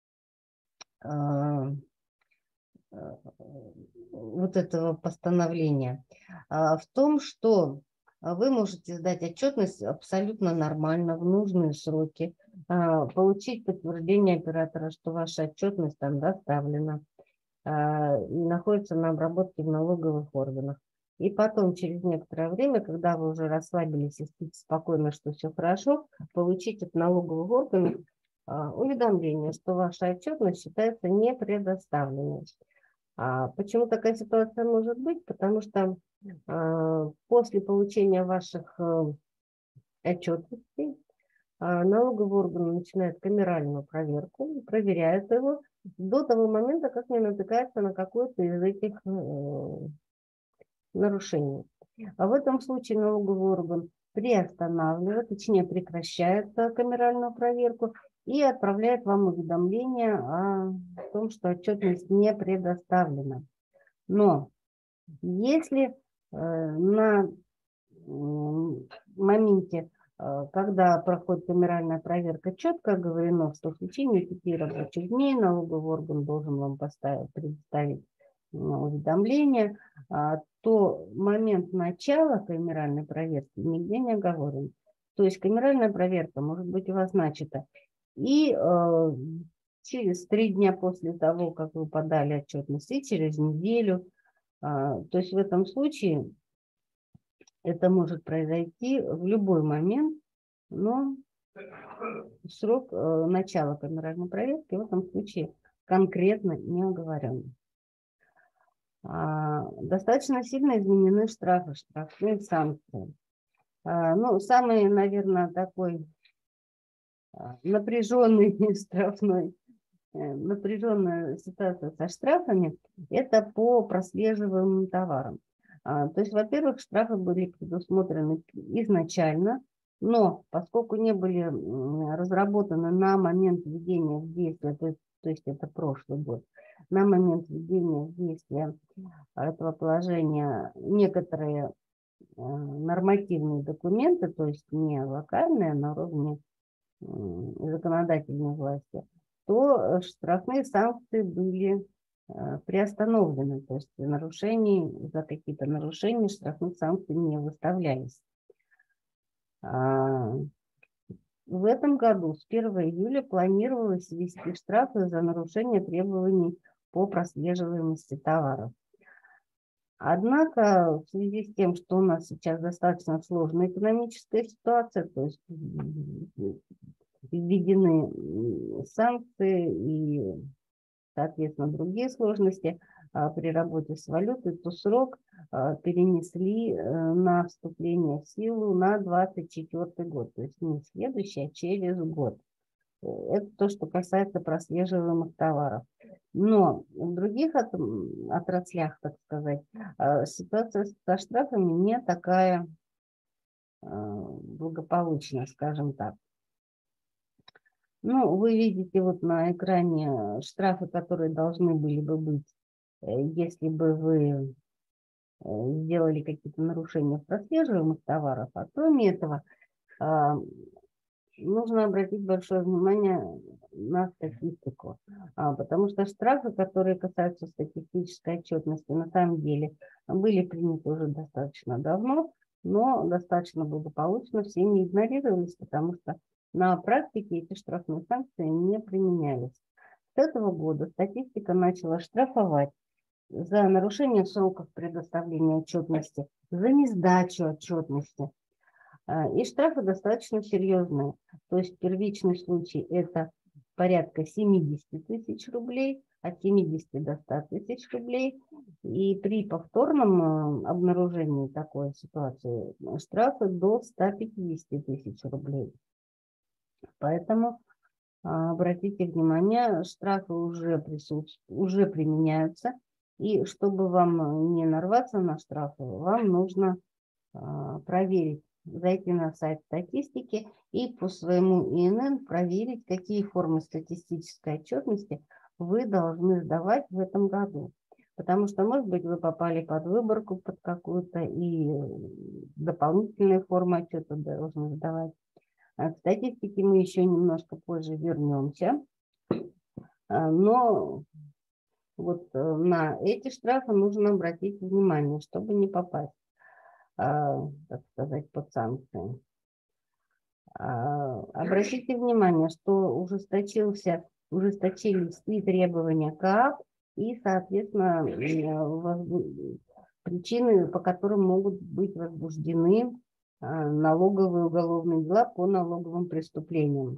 вот этого постановления? В том, что вы можете сдать отчетность абсолютно нормально, в нужные сроки, получить подтверждение оператора, что ваша отчетность там доставлена, находится на обработке в налоговых органах. И потом, через некоторое время, когда вы уже расслабились и спите спокойно, что все хорошо, получить от налоговых органов уведомление, что ваша отчетность считается не предоставленной. А почему такая ситуация может быть? Потому что а, после получения ваших а, отчетностей а, налоговый орган начинает камеральную проверку, проверяет его до того момента, как не натыкается на какое-то из этих э, нарушений. А в этом случае налоговый орган приостанавливает, точнее прекращает камеральную проверку и отправляет вам уведомление о том, что отчетность не предоставлена. Но если э, на э, моменте, э, когда проходит камеральная проверка, четко говорено, что в течение пяти рабочих дней налоговый орган должен вам поставить, предоставить э, уведомление, э, то момент начала камеральной проверки нигде не оговорен. То есть камеральная проверка может быть у вас начата и э, через три дня после того, как вы подали отчетность, и через неделю. То есть в этом случае это может произойти в любой момент, но срок начала камеральной проверки в этом случае конкретно не оговорен. Достаточно сильно изменены штрафы, штрафные санкции. Ну, самый, наверное, такой напряженный штрафной напряженная ситуация со штрафами – это по прослеживаемым товарам. А, то есть, во-первых, штрафы были предусмотрены изначально, но поскольку не были разработаны на момент введения в действие, то есть, то есть это прошлый год, на момент введения в действие этого положения некоторые нормативные документы, то есть не локальные, а на уровне законодательной власти, то штрафные санкции были приостановлены, то есть нарушений, за какие-то нарушения штрафных санкций не выставлялись. В этом году с первого июля планировалось ввести штрафы за нарушение требований по прослеживаемости товаров. Однако в связи с тем, что у нас сейчас достаточно сложная экономическая ситуация, то есть введены санкции и, соответственно, другие сложности при работе с валютой, то срок перенесли на вступление в силу на двадцать четвёртый год, то есть не следующий, а через год. Это то, что касается прослеживаемых товаров. Но в других отраслях, так сказать, ситуация со штрафами не такая благополучная, скажем так. Ну, вы видите вот на экране штрафы, которые должны были бы быть, если бы вы сделали какие-то нарушения в прослеживаемых товарах. А кроме этого, нужно обратить большое внимание на статистику, потому что штрафы, которые касаются статистической отчетности, на самом деле были приняты уже достаточно давно, но достаточно благополучно все не игнорировались, потому что на практике эти штрафные санкции не применялись. С этого года статистика начала штрафовать за нарушение сроков предоставления отчетности, за несдачу отчетности. И штрафы достаточно серьезные. То есть первичный случай – это порядка семидесяти тысяч рублей, от семидесяти до ста тысяч рублей. И при повторном обнаружении такой ситуации штрафы до ста пятидесяти тысяч рублей. Поэтому обратите внимание, штрафы уже присутствуют, уже применяются. И чтобы вам не нарваться на штрафы, вам нужно проверить, зайти на сайт статистики и по своему И Н Н проверить, какие формы статистической отчетности вы должны сдавать в этом году. Потому что, может быть, вы попали под выборку, под какую-то, и дополнительные формы отчета должны сдавать. А к статистике мы еще немножко позже вернемся. Но вот на эти штрафы нужно обратить внимание, чтобы не попасть, так сказать, под санкции. Обратите внимание, что ужесточился, ужесточились и требования КАП, и, соответственно, причины, по которым могут быть возбуждены налоговые уголовные дела по налоговым преступлениям.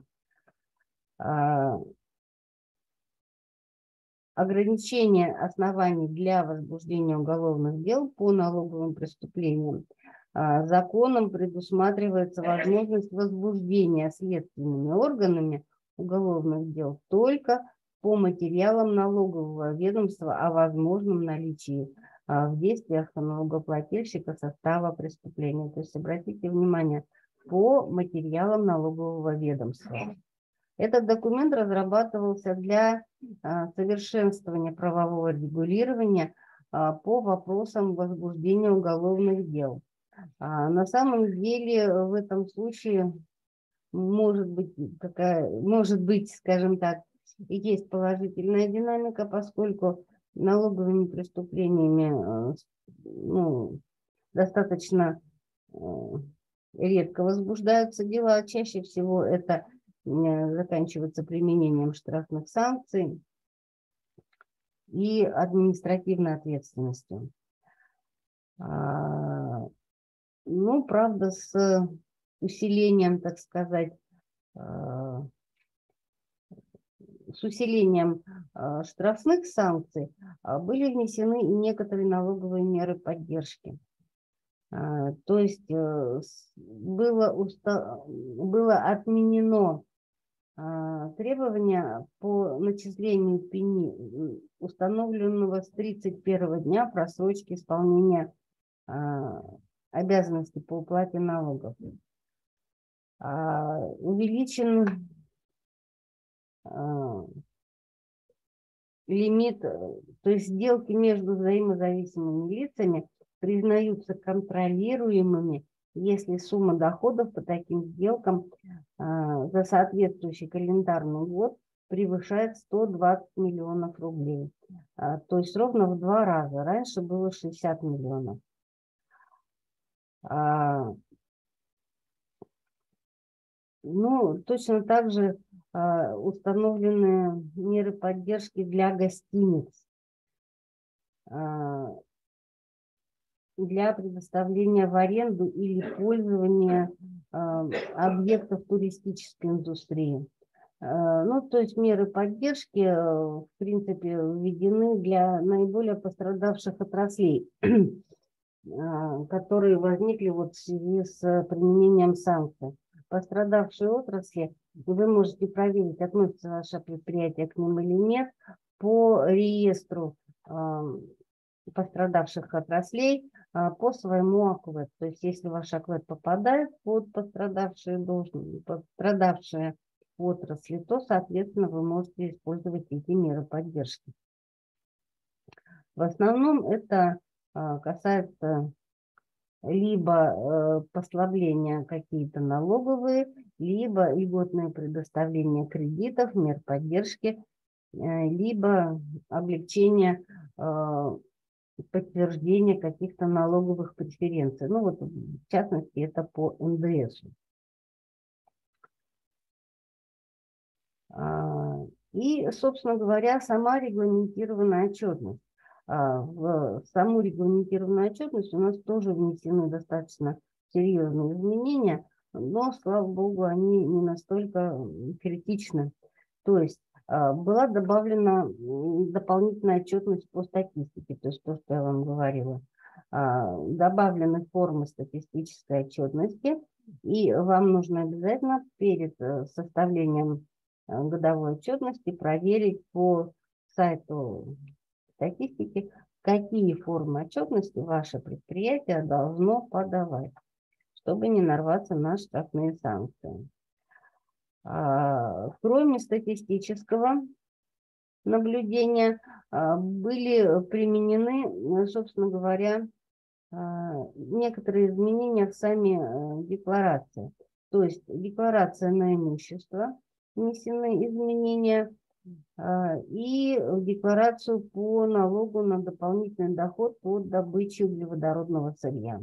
Ограничение оснований для возбуждения уголовных дел по налоговым преступлениям. Законом предусматривается возможность возбуждения следственными органами уголовных дел только по материалам налогового ведомства о возможном наличии в действиях налогоплательщика состава преступления. То есть обратите внимание, по материалам налогового ведомства. Этот документ разрабатывался для совершенствования правового регулирования по вопросам возбуждения уголовных дел. На самом деле в этом случае может быть, какая, может быть, скажем так, и есть положительная динамика, поскольку налоговыми преступлениями ну, достаточно редко возбуждаются дела. Чаще всего это заканчивается применением штрафных санкций и административной ответственностью. Ну, правда, с усилением, так сказать, с усилением штрафных санкций были внесены и некоторые налоговые меры поддержки. То есть было, уста... было отменено требование по начислению пени, установленного с тридцать первого дня просрочки исполнения обязанностей по уплате налогов. Увеличен лимит, то есть сделки между взаимозависимыми лицами признаются контролируемыми, если сумма доходов по таким сделкам а, за соответствующий календарный год превышает сто двадцать миллионов рублей. А, то есть ровно в два раза. Раньше было шестьдесят миллионов. А, ну, точно так же а, установлены меры поддержки для гостиниц, а, для предоставления в аренду или пользования э, объектов туристической индустрии. Э, ну, то есть меры поддержки, э, в принципе, введены для наиболее пострадавших отраслей, э, которые возникли вот в связи с применением санкций. Пострадавшие отрасли, вы можете проверить, относится ваше предприятие к ним или нет, по реестру э, пострадавших отраслей по своему АКВЭД. То есть если ваш АКВЭД попадает под пострадавшие, должны, пострадавшие отрасли, то, соответственно, вы можете использовать эти меры поддержки. В основном это касается либо послабления какие-то налоговые, либо льготное предоставление кредитов, мер поддержки, либо облегчение подтверждение каких-то налоговых преференций. Ну вот, в частности, это по эн дэ эсу. И, собственно говоря, сама регламентированная отчетность. В саму регламентированную отчетность у нас тоже внесены достаточно серьезные изменения, но, слава богу, они не настолько критичны. То есть была добавлена дополнительная отчетность по статистике, то есть то, что я вам говорила. Добавлены формы статистической отчетности, и вам нужно обязательно перед составлением годовой отчетности проверить по сайту статистики, какие формы отчетности ваше предприятие должно подавать, чтобы не нарваться на штрафные санкции. Кроме статистического наблюдения были применены, собственно говоря, некоторые изменения в сами декларации. То есть декларация на имущество внесены изменения и в декларацию по налогу на дополнительный доход по добыче углеводородного сырья.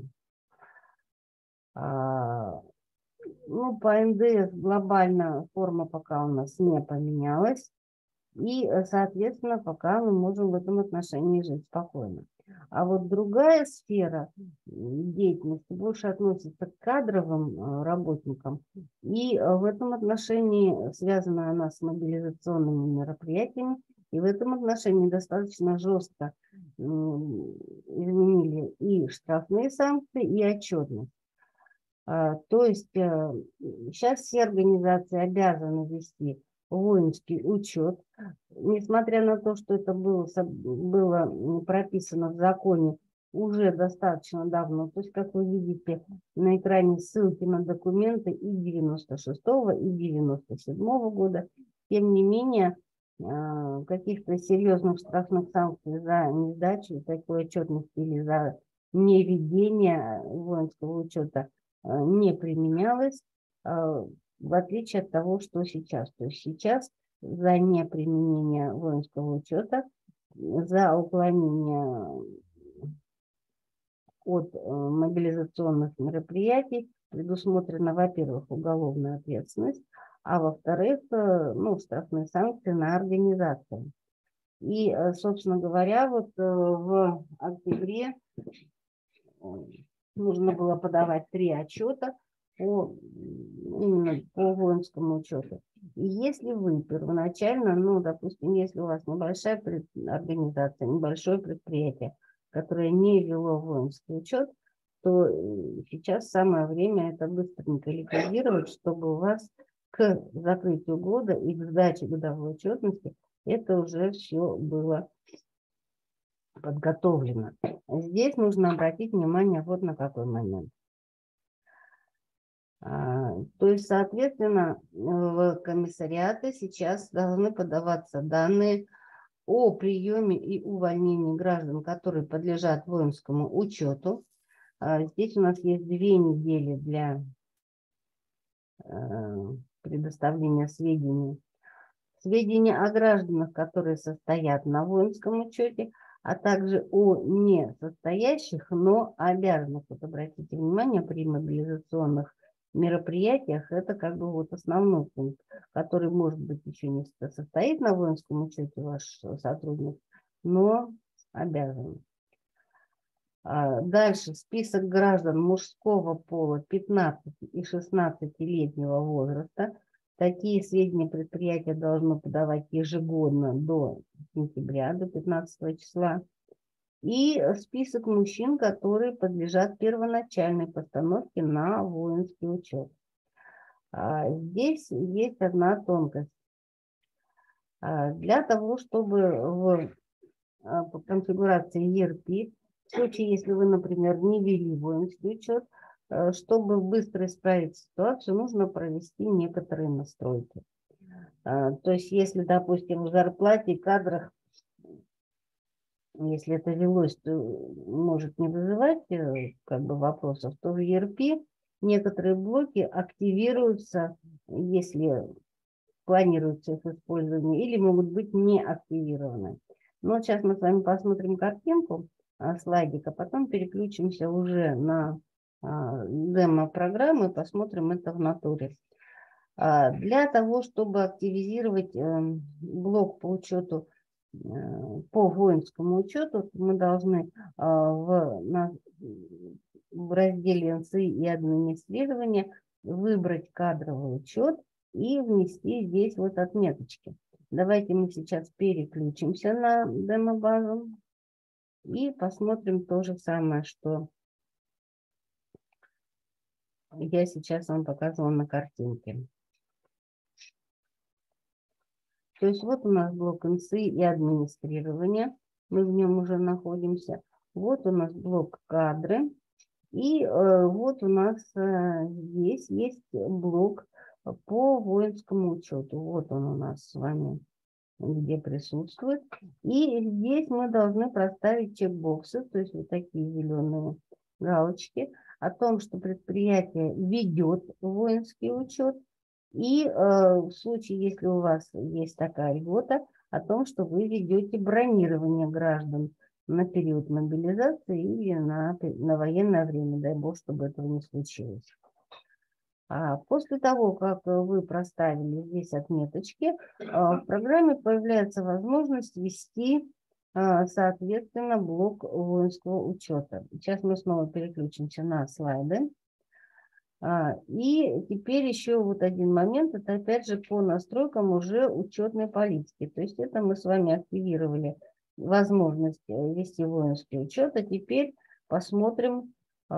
Ну, по эн дэ эс глобально форма пока у нас не поменялась. И, соответственно, пока мы можем в этом отношении жить спокойно. А вот другая сфера деятельности больше относится к кадровым работникам. И в этом отношении связана она с мобилизационными мероприятиями. И в этом отношении достаточно жестко изменили и штрафные санкции, и отчетность. То есть сейчас все организации обязаны вести воинский учет, несмотря на то, что это было, было прописано в законе уже достаточно давно. То есть, как вы видите на экране, ссылки на документы и девяносто шестого, и девяносто седьмого года. Тем не менее, каких-то серьезных штрафных санкций за несдачу такой отчетности или за неведение воинского учета не применялось, в отличие от того, что сейчас. То есть сейчас за неприменение воинского учета, за уклонение от мобилизационных мероприятий предусмотрена, во-первых, уголовная ответственность, а во-вторых, ну, штрафные санкции на организацию. И, собственно говоря, вот в октябре нужно было подавать три отчета по, именно по воинскому учету. И если вы первоначально, ну, допустим, если у вас небольшая организация, небольшое предприятие, которое не вело воинский учет, то сейчас самое время это быстренько ликвидировать, чтобы у вас к закрытию года и к сдаче годовой отчетности это уже все было подготовлено. Здесь нужно обратить внимание вот на какой момент. То есть, соответственно, в комиссариаты сейчас должны подаваться данные о приеме и увольнении граждан, которые подлежат воинскому учету. Здесь у нас есть две недели для предоставления сведений. Сведения о гражданах, которые состоят на воинском учете, а также о несостоящих, но обязанных. Вот обратите внимание, при мобилизационных мероприятиях это как бы вот основной пункт, который, может быть, еще не состоит на воинском учете ваш сотрудник, но обязан. Дальше список граждан мужского пола пятнадцати и шестнадцатилетнего возраста. Такие сведения предприятие должно подавать ежегодно до сентября, до пятнадцатого числа. И список мужчин, которые подлежат первоначальной постановке на воинский учет. Здесь есть одна тонкость. Для того, чтобы в конфигурации и эр пи, в случае, если вы, например, не ввели воинский учет, чтобы быстро исправить ситуацию, нужно провести некоторые настройки. То есть, если, допустим, в зарплате, кадрах, если это велось, то может не вызывать как бы вопросов, то в и эр пи некоторые блоки активируются, если планируется их использование, или могут быть не активированы. Но сейчас мы с вами посмотрим картинку, слайдик, а потом переключимся уже на демо-программы, посмотрим это в натуре. Для того, чтобы активизировать блок по учету, по воинскому учету, мы должны в, на, в разделе эн цэ и и администрирование выбрать кадровый учет и внести здесь вот отметочки. Давайте мы сейчас переключимся на демо-базу и посмотрим то же самое, что я сейчас вам показывала на картинке. То есть вот у нас блок эн цэ и администрирование, мы в нем уже находимся. Вот у нас блок кадры. И э, вот у нас э, здесь есть блок по воинскому учету. Вот он у нас с вами где присутствует. И здесь мы должны проставить чекбоксы, то есть вот такие зеленые галочки, о том, что предприятие ведет воинский учет. И э, в случае, если у вас есть такая льгота, о том, что вы ведете бронирование граждан на период мобилизации или на, на военное время, дай бог, чтобы этого не случилось. А после того, как вы проставили здесь отметочки, в программе появляется возможность ввести, соответственно, блок воинского учета. Сейчас мы снова переключимся на слайды. И теперь еще вот один момент, это опять же по настройкам уже учетной политики. То есть это мы с вами активировали возможность вести воинский учет, а теперь посмотрим,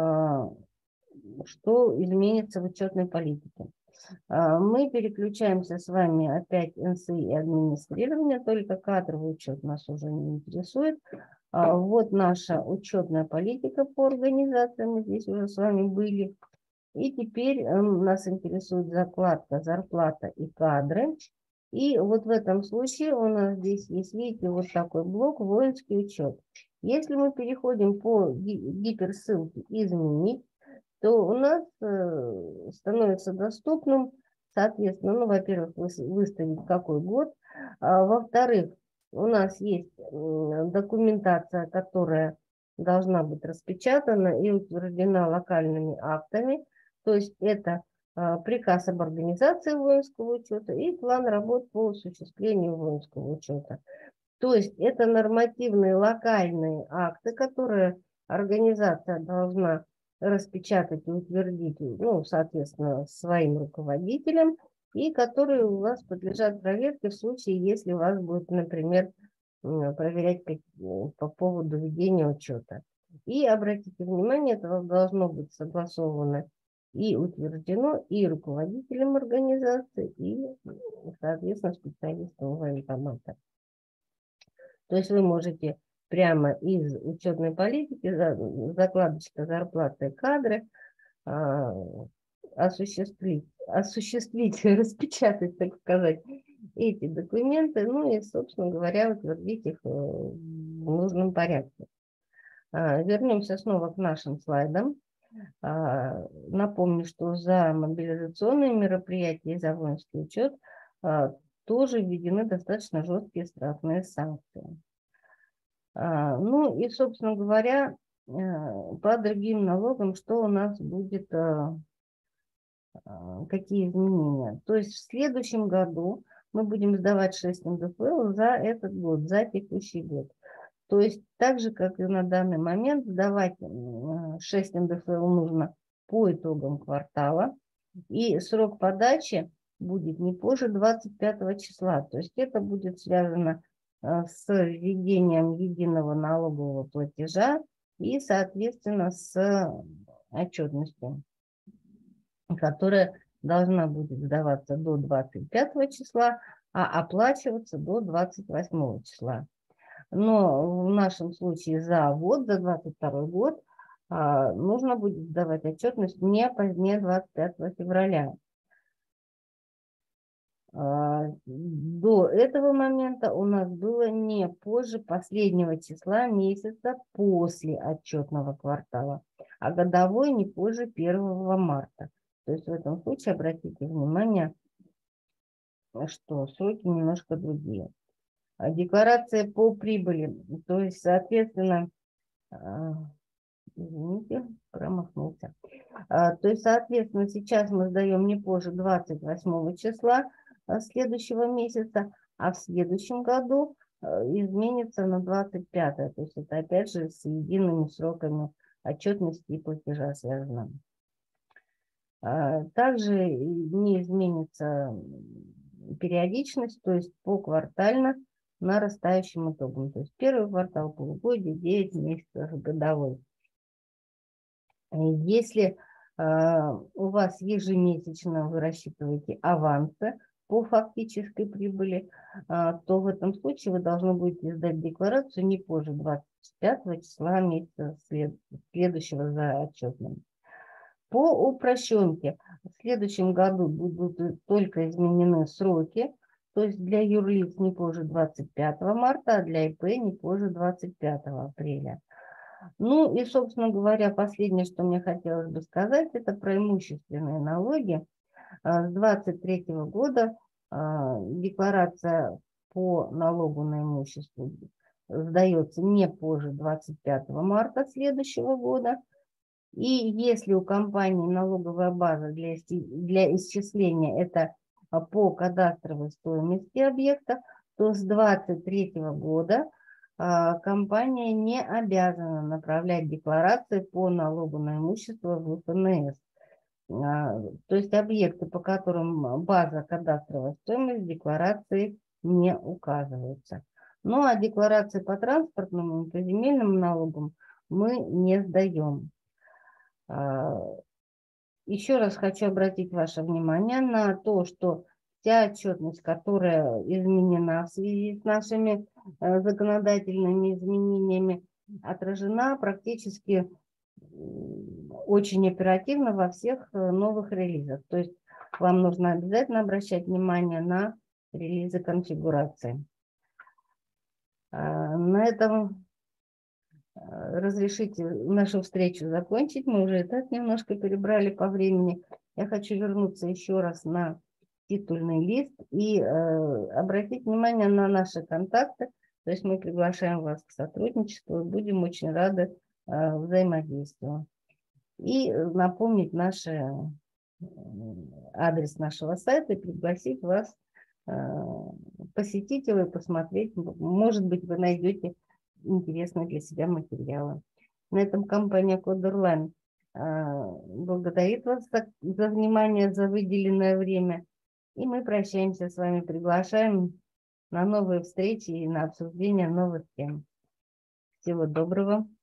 что изменится в учетной политике. Мы переключаемся с вами опять эн эс и и администрирование, только кадровый учет нас уже не интересует. Вот наша учетная политика по организации, мы здесь уже с вами были. И теперь нас интересует закладка «Зарплата и кадры». И вот в этом случае у нас здесь есть, видите, вот такой блок «Воинский учет». Если мы переходим по гиперссылке «Изменить», то у нас становится доступным, соответственно, ну, во-первых, выставить какой год, а, во-вторых, у нас есть документация, которая должна быть распечатана и утверждена локальными актами, то есть это а, приказ об организации воинского учета и план работ по осуществлению воинского учета. То есть это нормативные локальные акты, которые организация должна распечатать и утвердить, ну, соответственно, своим руководителям, и которые у вас подлежат проверке в случае, если вас будет, например, проверять по поводу ведения учета. И обратите внимание, это должно быть согласовано и утверждено и руководителем организации, и, соответственно, специалистом военкомата. То есть вы можете прямо из учетной политики, закладочка «Зарплаты и кадры», осуществить, осуществить, распечатать, так сказать, эти документы, ну и, собственно говоря, утвердить их в нужном порядке. Вернемся снова к нашим слайдам. Напомню, что за мобилизационные мероприятия и за воинский учет тоже введены достаточно жесткие штрафные санкции. Ну и, собственно говоря, по другим налогам, что у нас будет, какие изменения. То есть в следующем году мы будем сдавать шесть эн дэ эф эл за этот год, за текущий год. То есть так же, как и на данный момент, сдавать шесть эн дэ эф эл нужно по итогам квартала. И срок подачи будет не позже двадцать пятого числа. То есть это будет связано с введением единого налогового платежа и, соответственно, с отчетностью, которая должна будет сдаваться до двадцать пятого числа, а оплачиваться до двадцать восьмого числа. Но в нашем случае за год, за двадцать второй год, нужно будет сдавать отчетность не позднее двадцать пятого февраля. До этого момента у нас было не позже последнего числа месяца после отчетного квартала, а годовой не позже первого марта. То есть в этом случае обратите внимание, что сроки немножко другие. Декларация по прибыли, то есть, соответственно, извините, промахнулся. То есть, соответственно, сейчас мы сдаем не позже двадцать восьмого числа следующего месяца, а в следующем году изменится на двадцать пятое. То есть это опять же с едиными сроками отчетности и платежа связано. Также не изменится периодичность, то есть поквартально нарастающим итогом. То есть первый квартал, полугодие, девять месяцев, годовой. Если у вас ежемесячно вы рассчитываете авансы по фактической прибыли, то в этом случае вы должны будете сдать декларацию не позже двадцать пятого числа месяца следующего за отчетным. По упрощенке в следующем году будут только изменены сроки То есть для юрлиц не позже двадцать пятого марта, а для ИП не позже двадцать пятого апреля. Ну и, собственно говоря, последнее, что мне хотелось бы сказать, это про имущественные налоги. С двадцать третьего года декларация по налогу на имущество сдается не позже двадцать пятого марта следующего года. И если у компании налоговая база для, для исчисления это по кадастровой стоимости объекта, то с двадцать третьего года а, компания не обязана направлять декларации по налогу на имущество в эф эн эс. А, то есть объекты, по которым база кадастровой стоимости декларации не указываются. Ну а декларации по транспортному и по земельным налогам мы не сдаем. Еще раз хочу обратить ваше внимание на то, что вся отчетность, которая изменена в связи с нашими законодательными изменениями, отражена практически очень оперативно во всех новых релизах. То есть вам нужно обязательно обращать внимание на релизы конфигурации. На этом разрешите нашу встречу закончить. Мы уже и так немножко перебрали по времени. Я хочу вернуться еще раз на титульный лист и э, обратить внимание на наши контакты. То есть мы приглашаем вас к сотрудничеству и будем очень рады э, взаимодействию. И напомнить наш э, адрес нашего сайта и пригласить вас э, посетить его и посмотреть. Может быть, вы найдете интересные для себя материалы. На этом компания Кодерлайн благодарит вас за, за внимание, за выделенное время. И мы прощаемся с вами, приглашаем на новые встречи и на обсуждение новых тем. Всего доброго.